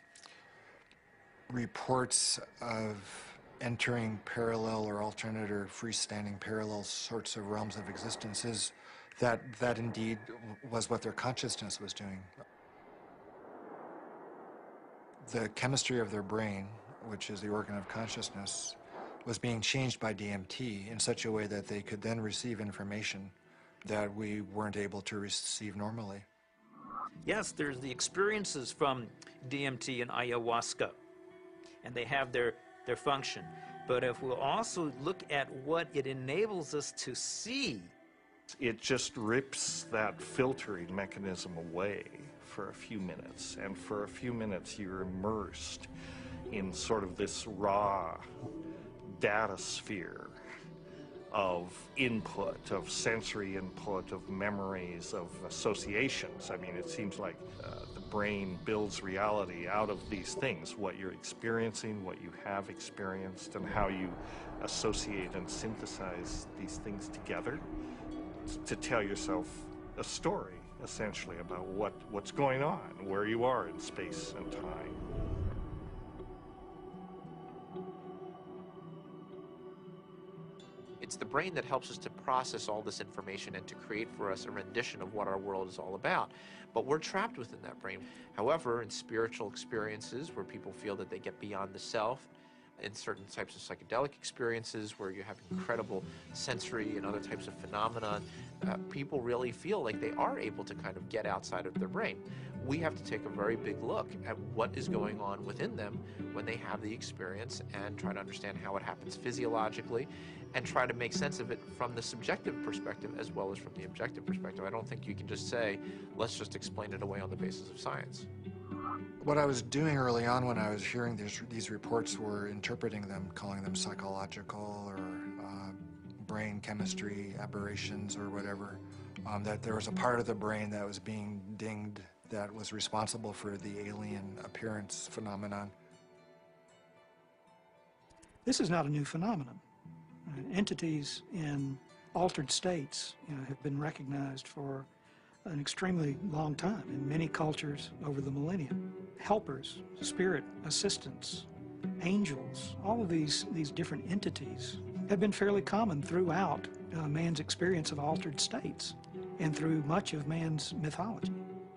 reports of entering parallel or alternate or freestanding parallel sorts of realms of existence, is that that indeed was what their consciousness was doing. The chemistry of their brain, which is the organ of consciousness, was being changed by D M T in such a way that they could then receive information that we weren't able to receive normally. Yes, there's the experiences from D M T and ayahuasca, and they have their, their function. But if we'll also look at what it enables us to see, it just rips that filtering mechanism away for a few minutes, and for a few minutes you're immersed in sort of this raw data sphere of input, of sensory input, of memories, of associations. I mean, it seems like uh, the brain builds reality out of these things, what you're experiencing, what you have experienced, and how you associate and synthesize these things together to tell yourself a story, essentially, about what, what's going on, where you are in space and time. It's the brain that helps us to process all this information and to create for us a rendition of what our world is all about. But we're trapped within that brain. However, in spiritual experiences where people feel that they get beyond the self, in certain types of psychedelic experiences where you have incredible sensory and other types of phenomena, uh, people really feel like they are able to kind of get outside of their brain. We have to take a very big look at what is going on within them when they have the experience and try to understand how it happens physiologically and try to make sense of it from the subjective perspective as well as from the objective perspective. I don't think you can just say, let's just explain it away on the basis of science. What I was doing early on when I was hearing these, these reports were interpreting them, calling them psychological or uh, brain chemistry aberrations or whatever, um, that there was a part of the brain that was being dinged that was responsible for the alien appearance phenomenon. This is not a new phenomenon. Uh, entities in altered states, you know, have been recognized for an extremely long time in many cultures over the millennia. Helpers, spirit assistants, angels, all of these, these different entities have been fairly common throughout uh, man's experience of altered states and through much of man's mythology.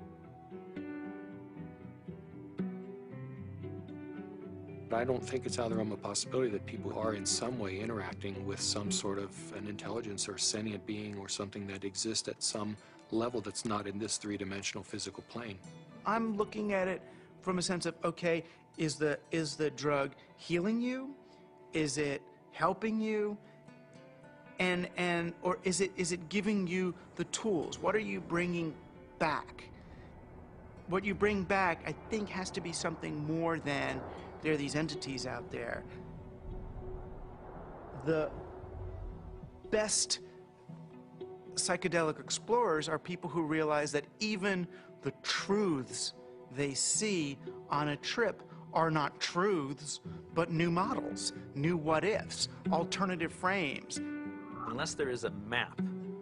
I don't think it's out of the realm of possibility that people are in some way interacting with some sort of an intelligence or sentient being or something that exists at some level that's not in this three-dimensional physical plane. I'm looking at it from a sense of, okay, is the, is the drug healing you? Is it helping you? And, and, or is it, is it giving you the tools? What are you bringing back? What you bring back, I think, has to be something more than there are these entities out there. The best psychedelic explorers are people who realize that even the truths they see on a trip are not truths, but new models, new what-ifs, alternative frames. Unless there is a map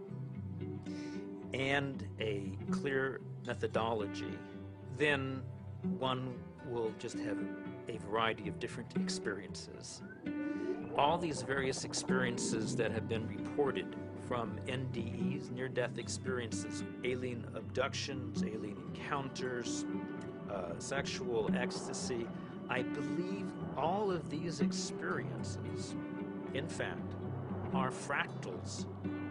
and a clear methodology, then one will just have a variety of different experiences. All these various experiences that have been reported from N D Es, near-death experiences, alien abductions, alien encounters, uh, sexual ecstasy, I believe all of these experiences, in fact, are fractals.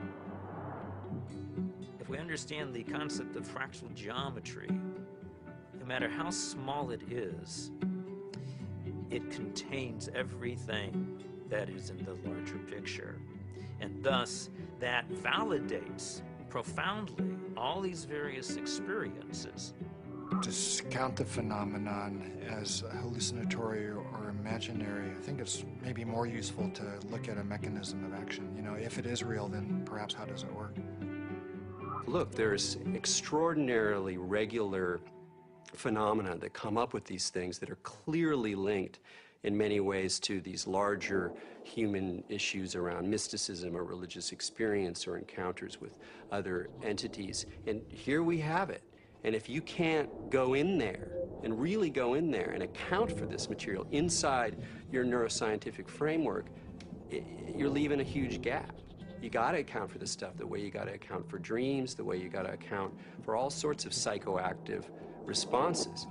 If we understand the concept of fractal geometry, no matter how small it is, it contains everything that is in the larger picture. And thus, that validates profoundly all these various experiences. To count the phenomenon as hallucinatory or imaginary, I think it's maybe more useful to look at a mechanism of action. You know, if it is real, then perhaps how does it work? Look, there's extraordinarily regular phenomena that come up with these things that are clearly linked in many ways to these larger human issues around mysticism or religious experience or encounters with other entities. And here we have it. And if you can't go in there and really go in there and account for this material inside your neuroscientific framework, it, you're leaving a huge gap. You got to account for this stuff the way you got to account for dreams, the way you got to account for all sorts of psychoactive responses.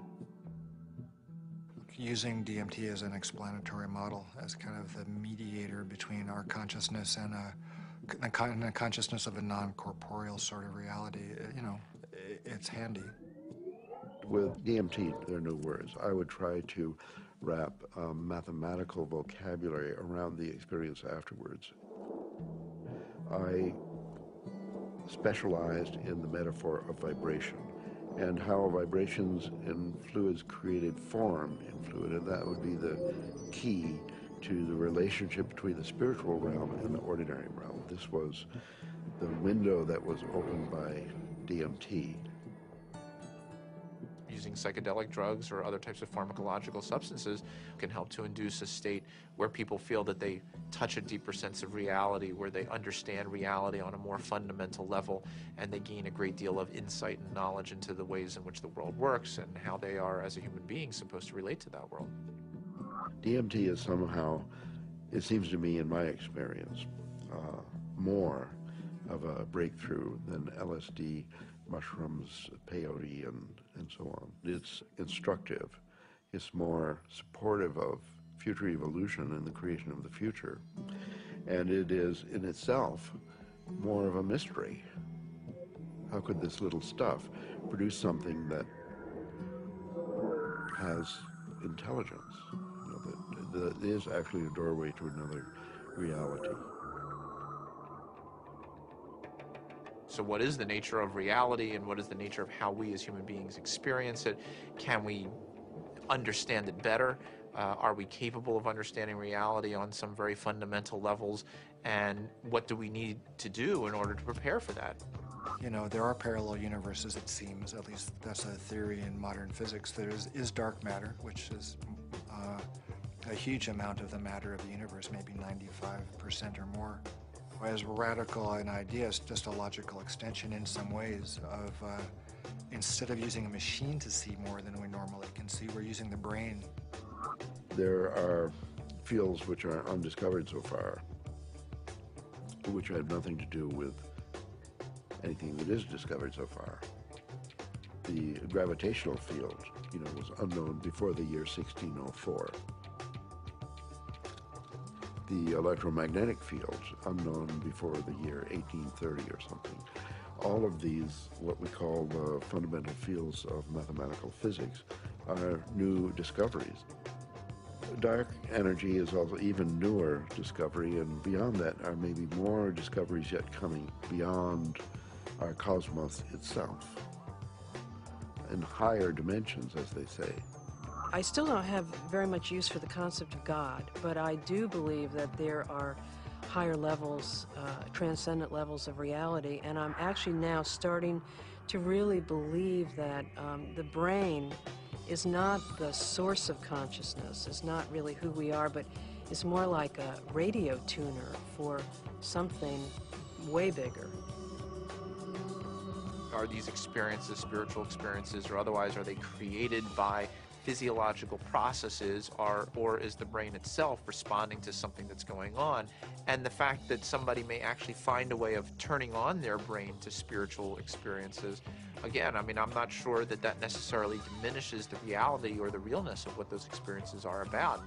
Using D M T as an explanatory model, as kind of the mediator between our consciousness and a, the, con the consciousness of a non-corporeal sort of reality, you know, it's handy. With D M T, there are no words. I would try to wrap um, mathematical vocabulary around the experience afterwards. I specialized in the metaphor of vibration and how vibrations in fluids created form in fluid, and that would be the key to the relationship between the spiritual realm and the ordinary realm. This was the window that was opened by D M T. Using psychedelic drugs or other types of pharmacological substances can help to induce a state where people feel that they touch a deeper sense of reality, where they understand reality on a more fundamental level, and they gain a great deal of insight and knowledge into the ways in which the world works and how they are, as a human being, supposed to relate to that world. D M T is somehow, it seems to me in my experience, uh, more of a breakthrough than L S D, mushrooms, peyote, and, and so on. It's instructive. It's more supportive of future evolution and the creation of the future. And it is in itself more of a mystery. How could this little stuff produce something that has intelligence, you know, that, that is actually a doorway to another reality? So what is the nature of reality, and what is the nature of how we as human beings experience it? Can we understand it better? Uh, are we capable of understanding reality on some very fundamental levels? And what do we need to do in order to prepare for that? You know, there are parallel universes, it seems, at least that's a theory in modern physics. There is, is dark matter, which is uh, a huge amount of the matter of the universe, maybe ninety-five percent or more. As radical an idea, it's just a logical extension in some ways of, uh, instead of using a machine to see more than we normally can see, we're using the brain. There are fields which are undiscovered so far, which have nothing to do with anything that is discovered so far. The gravitational field, you know, was unknown before the year sixteen oh four. The electromagnetic field, unknown before the year eighteen thirty or something. All of these, what we call the fundamental fields of mathematical physics, are new discoveries. Dark energy is also even newer discovery, and beyond that are maybe more discoveries yet coming beyond our cosmos itself, in higher dimensions, as they say. I still don't have very much use for the concept of God, but I do believe that there are higher levels, uh, transcendent levels of reality, and I'm actually now starting to really believe that um, the brain is not the source of consciousness, is not really who we are, but is more like a radio tuner for something way bigger. Are these experiences, spiritual experiences or otherwise, are they created by physiological processes, or, or is the brain itself responding to something that's going on? And the fact that somebody may actually find a way of turning on their brain to spiritual experiences, again, I mean, I'm not sure that that necessarily diminishes the reality or the realness of what those experiences are about.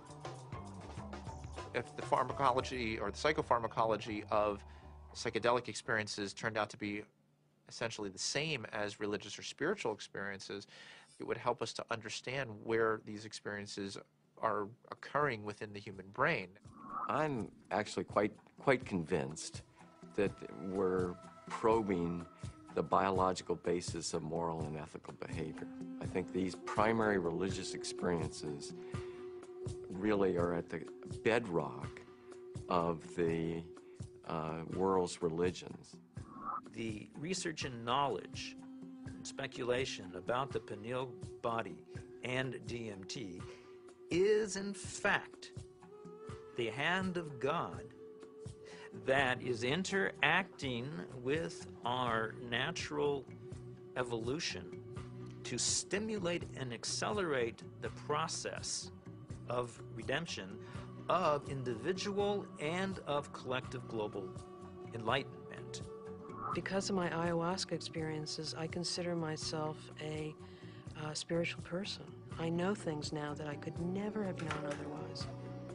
If the pharmacology or the psychopharmacology of psychedelic experiences turned out to be essentially the same as religious or spiritual experiences, it would help us to understand where these experiences are occurring within the human brain. I'm actually quite, quite convinced that we're probing the biological basis of moral and ethical behavior. I think these primary religious experiences really are at the bedrock of the uh, world's religions. The research and knowledge and speculation about the pineal body and D M T is in fact the hand of God that is interacting with our natural evolution to stimulate and accelerate the process of redemption of individual and of collective global enlightenment. Because of my ayahuasca experiences, I consider myself a uh, spiritual person. I know things now that I could never have known otherwise.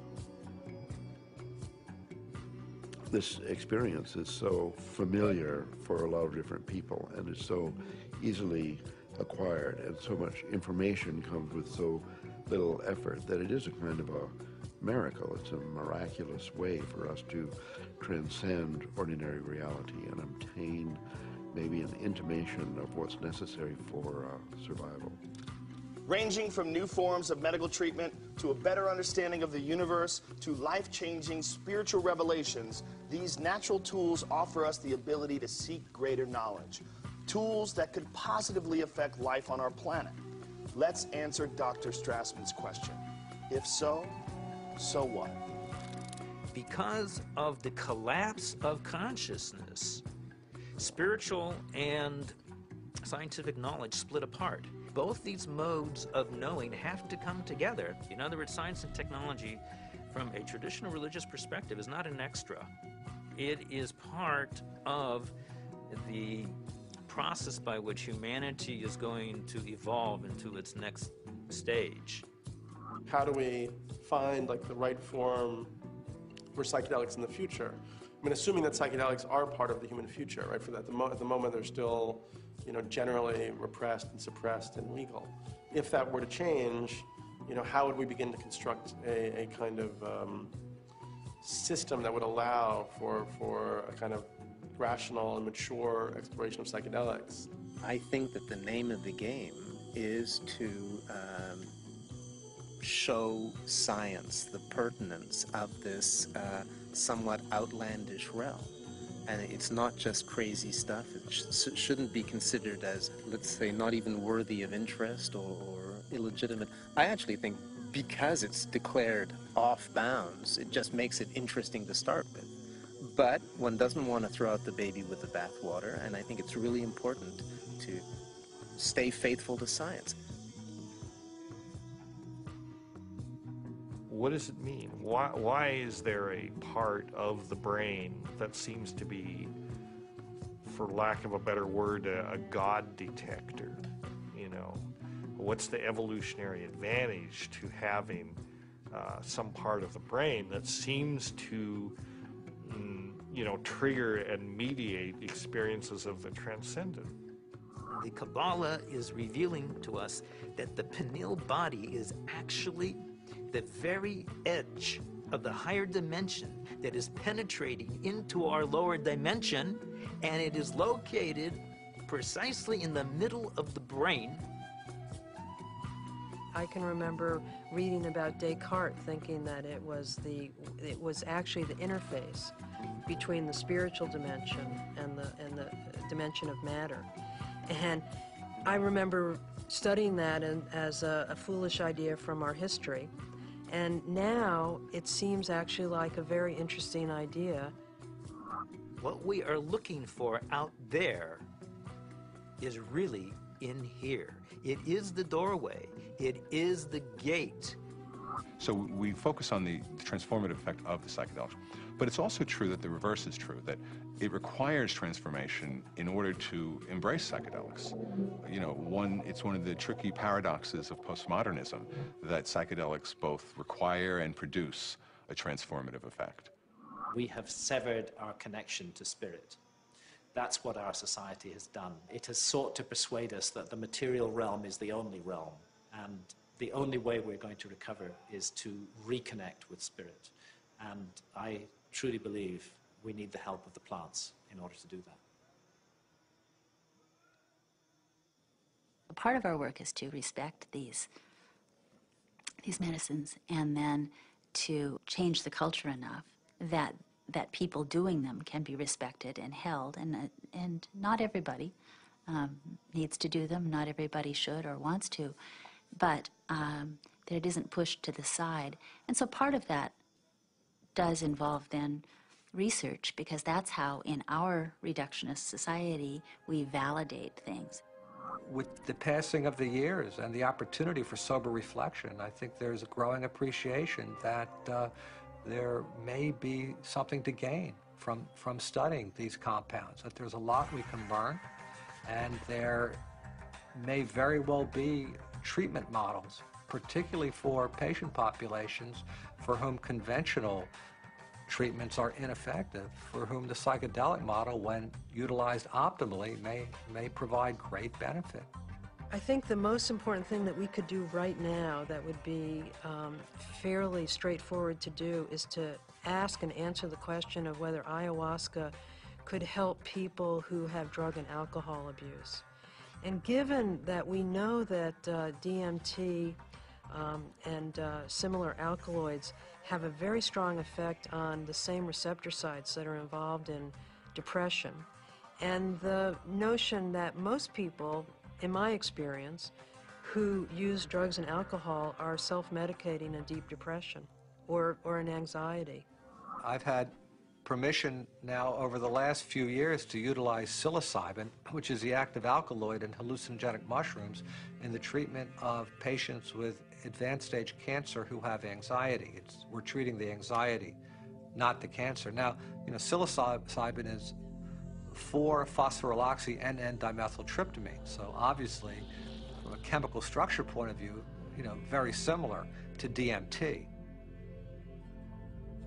This experience is so familiar for a lot of different people, and is so easily acquired, and so much information comes with so little effort that it is a kind of a miracle. It's a miraculous way for us to transcend ordinary reality and obtain maybe an intimation of what's necessary for uh, survival. Ranging from new forms of medical treatment to a better understanding of the universe to life-changing spiritual revelations, these natural tools offer us the ability to seek greater knowledge. Tools that could positively affect life on our planet. Let's answer Doctor Strassman's question. If so, so what? Because of the collapse of consciousness, spiritual and scientific knowledge split apart. Both these modes of knowing have to come together. In other words, science and technology, from a traditional religious perspective, is not an extra. It is part of the process by which humanity is going to evolve into its next stage. How do we find like the right form for psychedelics in the future. I mean, assuming that psychedelics are part of the human future, right? For that, the mo at the moment they're still, you know, generally repressed and suppressed and legal. If that were to change, you know, how would we begin to construct a, a kind of um, system that would allow for for a kind of rational and mature exploration of psychedelics? I think that the name of the game is to um, show science the pertinence of this uh, somewhat outlandish realm. And it's not just crazy stuff. It sh shouldn't be considered as, let's say, not even worthy of interest or, or illegitimate. I actually think because it's declared off bounds, it just makes it interesting to start with. But one doesn't want to throw out the baby with the bathwater, and I think it's really important to stay faithful to science. What does it mean? Why, why is there a part of the brain that seems to be, for lack of a better word, a, a God detector? You know, what's the evolutionary advantage to having uh, some part of the brain that seems to, mm, you know, trigger and mediate experiences of the transcendent? The Kabbalah is revealing to us that the pineal body is actually the very edge of the higher dimension that is penetrating into our lower dimension, and it is located precisely in the middle of the brain. I can remember reading about Descartes, thinking that it was the it was actually the interface between the spiritual dimension and the and the dimension of matter. And I remember studying that in, as a, a foolish idea from our history. And now it seems actually like a very interesting idea. What we are looking for out there is really in here. It is the doorway. It is the gate. So we focus on the transformative effect of the psychedelics. But it's also true that the reverse is true, that it requires transformation in order to embrace psychedelics. You know, one, it's one of the tricky paradoxes of postmodernism that psychedelics both require and produce a transformative effect. We have severed our connection to spirit. That's what our society has done. It has sought to persuade us that the material realm is the only realm, and the only way we're going to recover is to reconnect with spirit. And I truly believe we need the help of the plants in order to do that. Part of our work is to respect these, these medicines and then to change the culture enough that, that people doing them can be respected and held. And, uh, and not everybody um, needs to do them, not everybody should or wants to, but um, that it isn't pushed to the side. And so part of that does involve then research, because that's how in our reductionist society we validate things. With the passing of the years and the opportunity for sober reflection, I think there's a growing appreciation that uh, there may be something to gain from, from studying these compounds, that there's a lot we can learn, and there may very well be treatment models, particularly for patient populations for whom conventional treatments are ineffective, for whom the psychedelic model, when utilized optimally, may, may provide great benefit. I think the most important thing that we could do right now that would be um, fairly straightforward to do is to ask and answer the question of whether ayahuasca could help people who have drug and alcohol abuse. And given that we know that uh, D M T um, and uh, similar alkaloids have a very strong effect on the same receptor sites that are involved in depression, and the notion that most people, in my experience, who use drugs and alcohol are self-medicating a deep depression or, or an anxiety. I've had permission now over the last few years to utilize psilocybin, which is the active alkaloid in hallucinogenic mushrooms, in the treatment of patients with advanced stage cancer who have anxiety. It's, we're treating the anxiety, not the cancer. Now, you know, psilocybin is four phosphoryloxy N N dimethyltryptamine, so obviously, from a chemical structure point of view, you know, very similar to D M T.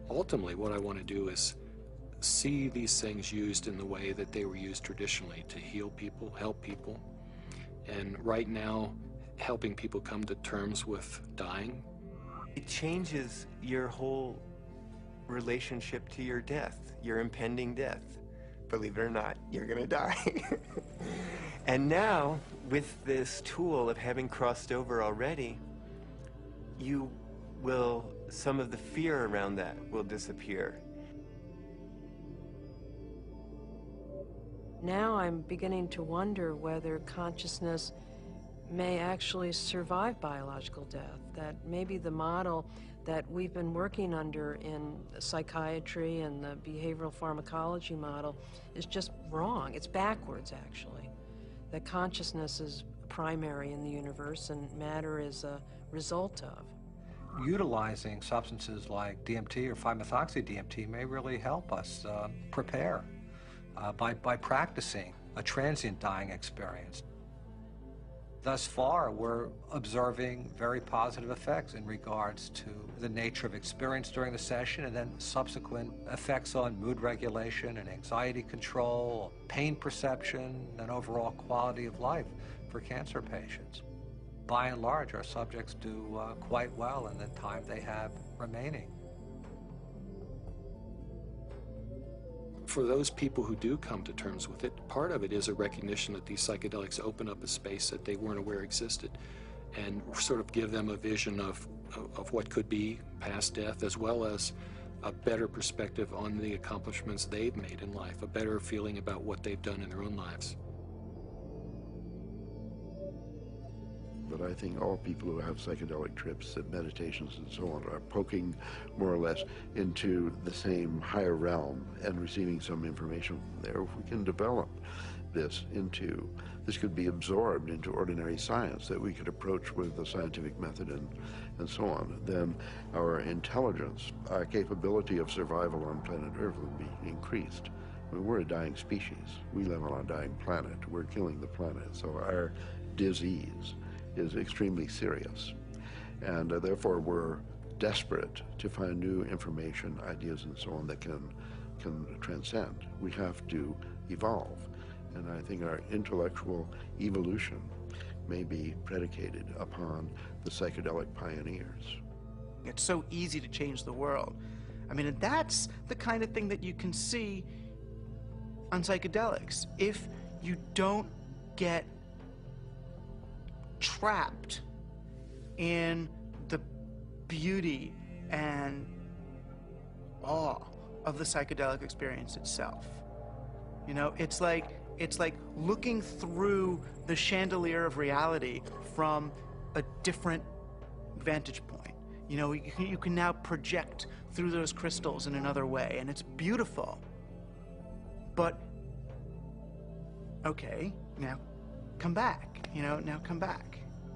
ultimately what I want to do is see these things used in the way that they were used traditionally, to heal people, help people. And right now, helping people come to terms with dying. It changes your whole relationship to your death, your impending death. Believe it or not, you're gonna die. And now, with this tool of having crossed over already, you will, some of the fear around that will disappear. Now I'm beginning to wonder whether consciousness may actually survive biological death, that maybe the model that we've been working under in psychiatry and the behavioral pharmacology model is just wrong. It's backwards, actually. That consciousness is primary in the universe and matter is a result of. Utilizing substances like D M T or five methoxy D M T may really help us uh, prepare uh, by, by practicing a transient dying experience. Thus far, we're observing very positive effects in regards to the nature of experience during the session and then subsequent effects on mood regulation and anxiety control, pain perception, and overall quality of life for cancer patients. By and large, our subjects do uh, quite well in the time they have remaining. For those people who do come to terms with it, part of it is a recognition that these psychedelics open up a space that they weren't aware existed and sort of give them a vision of, of, of what could be past death, as well as a better perspective on the accomplishments they've made in life, a better feeling about what they've done in their own lives. But I think all people who have psychedelic trips and meditations and so on are poking more or less into the same higher realm and receiving some information from there. If we can develop this into, this could be absorbed into ordinary science that we could approach with the scientific method and, and so on, then our intelligence, our capability of survival on planet Earth would be increased. I mean, we're a dying species. We live on a dying planet. We're killing the planet. So our disease is extremely serious, and uh, therefore we're desperate to find new information, ideas, and so on that can can transcend. We have to evolve, and I think our intellectual evolution may be predicated upon the psychedelic pioneers. It's so easy to change the world. I mean, and that's the kind of thing that you can see on psychedelics. If you don't get trapped in the beauty and awe of the psychedelic experience itself. You know, it's like it's like looking through the chandelier of reality from a different vantage point. You know, you can, you can now project through those crystals in another way, and it's beautiful. But okay, now come back. You know, now come back.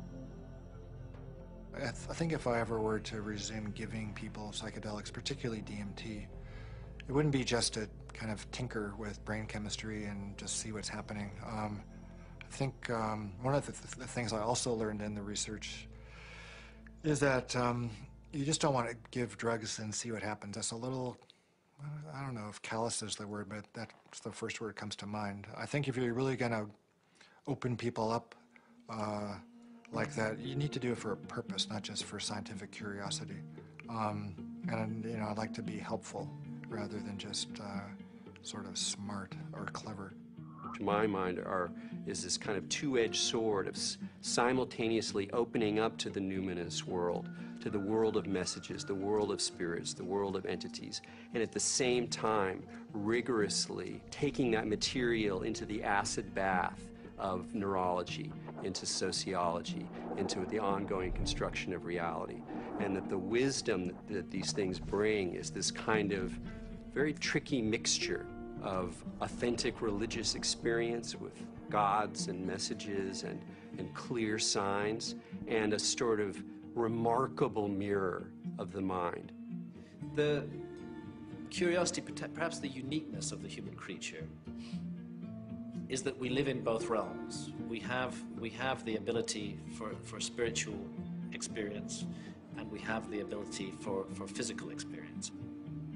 I, th I think if I ever were to resume giving people psychedelics, particularly D M T, it wouldn't be just to kind of tinker with brain chemistry and just see what's happening. Um, I think um, one of the, th the things I also learned in the research is that um, you just don't want to give drugs and see what happens. That's a little, I don't know if callous is the word, but that's the first word that comes to mind. I think if you're really going to open people up uh, like that, you need to do it for a purpose, not just for scientific curiosity. Um, and, you know, I'd like to be helpful rather than just uh, sort of smart or clever. To my mind, are, is this kind of two-edged sword of s simultaneously opening up to the numinous world, to the world of messages, the world of spirits, the world of entities, and at the same time rigorously taking that material into the acid bath of neurology, into sociology, into the ongoing construction of reality. And that the wisdom that, that these things bring is this kind of very tricky mixture of authentic religious experience with gods and messages and, and clear signs, and a sort of remarkable mirror of the mind. The curiosity, perhaps the uniqueness of the human creature, is that we live in both realms. We have, we have the ability for, for spiritual experience, and we have the ability for, for physical experience.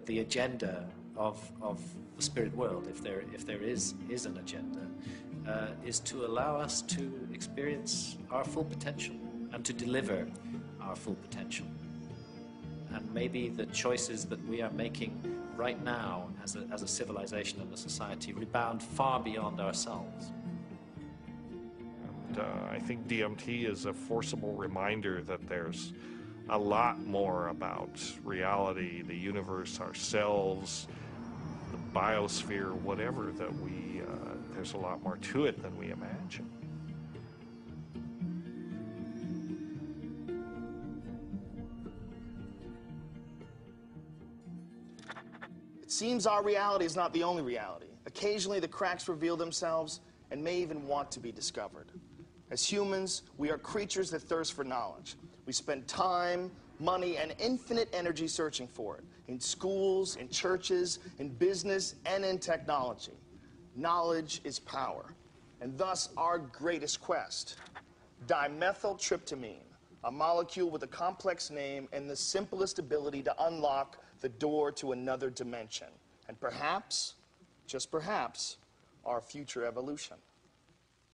the agenda of, of the spirit world, if there, if there is, is an agenda, uh, is to allow us to experience our full potential and to deliver our full potential. And maybe the choices that we are making right now as a, as a civilization and a society rebound far beyond ourselves. And uh, I think D M T is a forcible reminder that there's a lot more about reality, the universe, ourselves, the biosphere, whatever, that we, uh, there's a lot more to it than we imagine. It seems our reality is not the only reality. Occasionally the cracks reveal themselves and may even want to be discovered. As humans, we are creatures that thirst for knowledge. We spend time, money, and infinite energy searching for it, in schools, in churches, in business, and in technology. Knowledge is power, and thus our greatest quest. Dimethyltryptamine, a molecule with a complex name and the simplest ability to unlock the door to another dimension, and perhaps, just perhaps, our future evolution.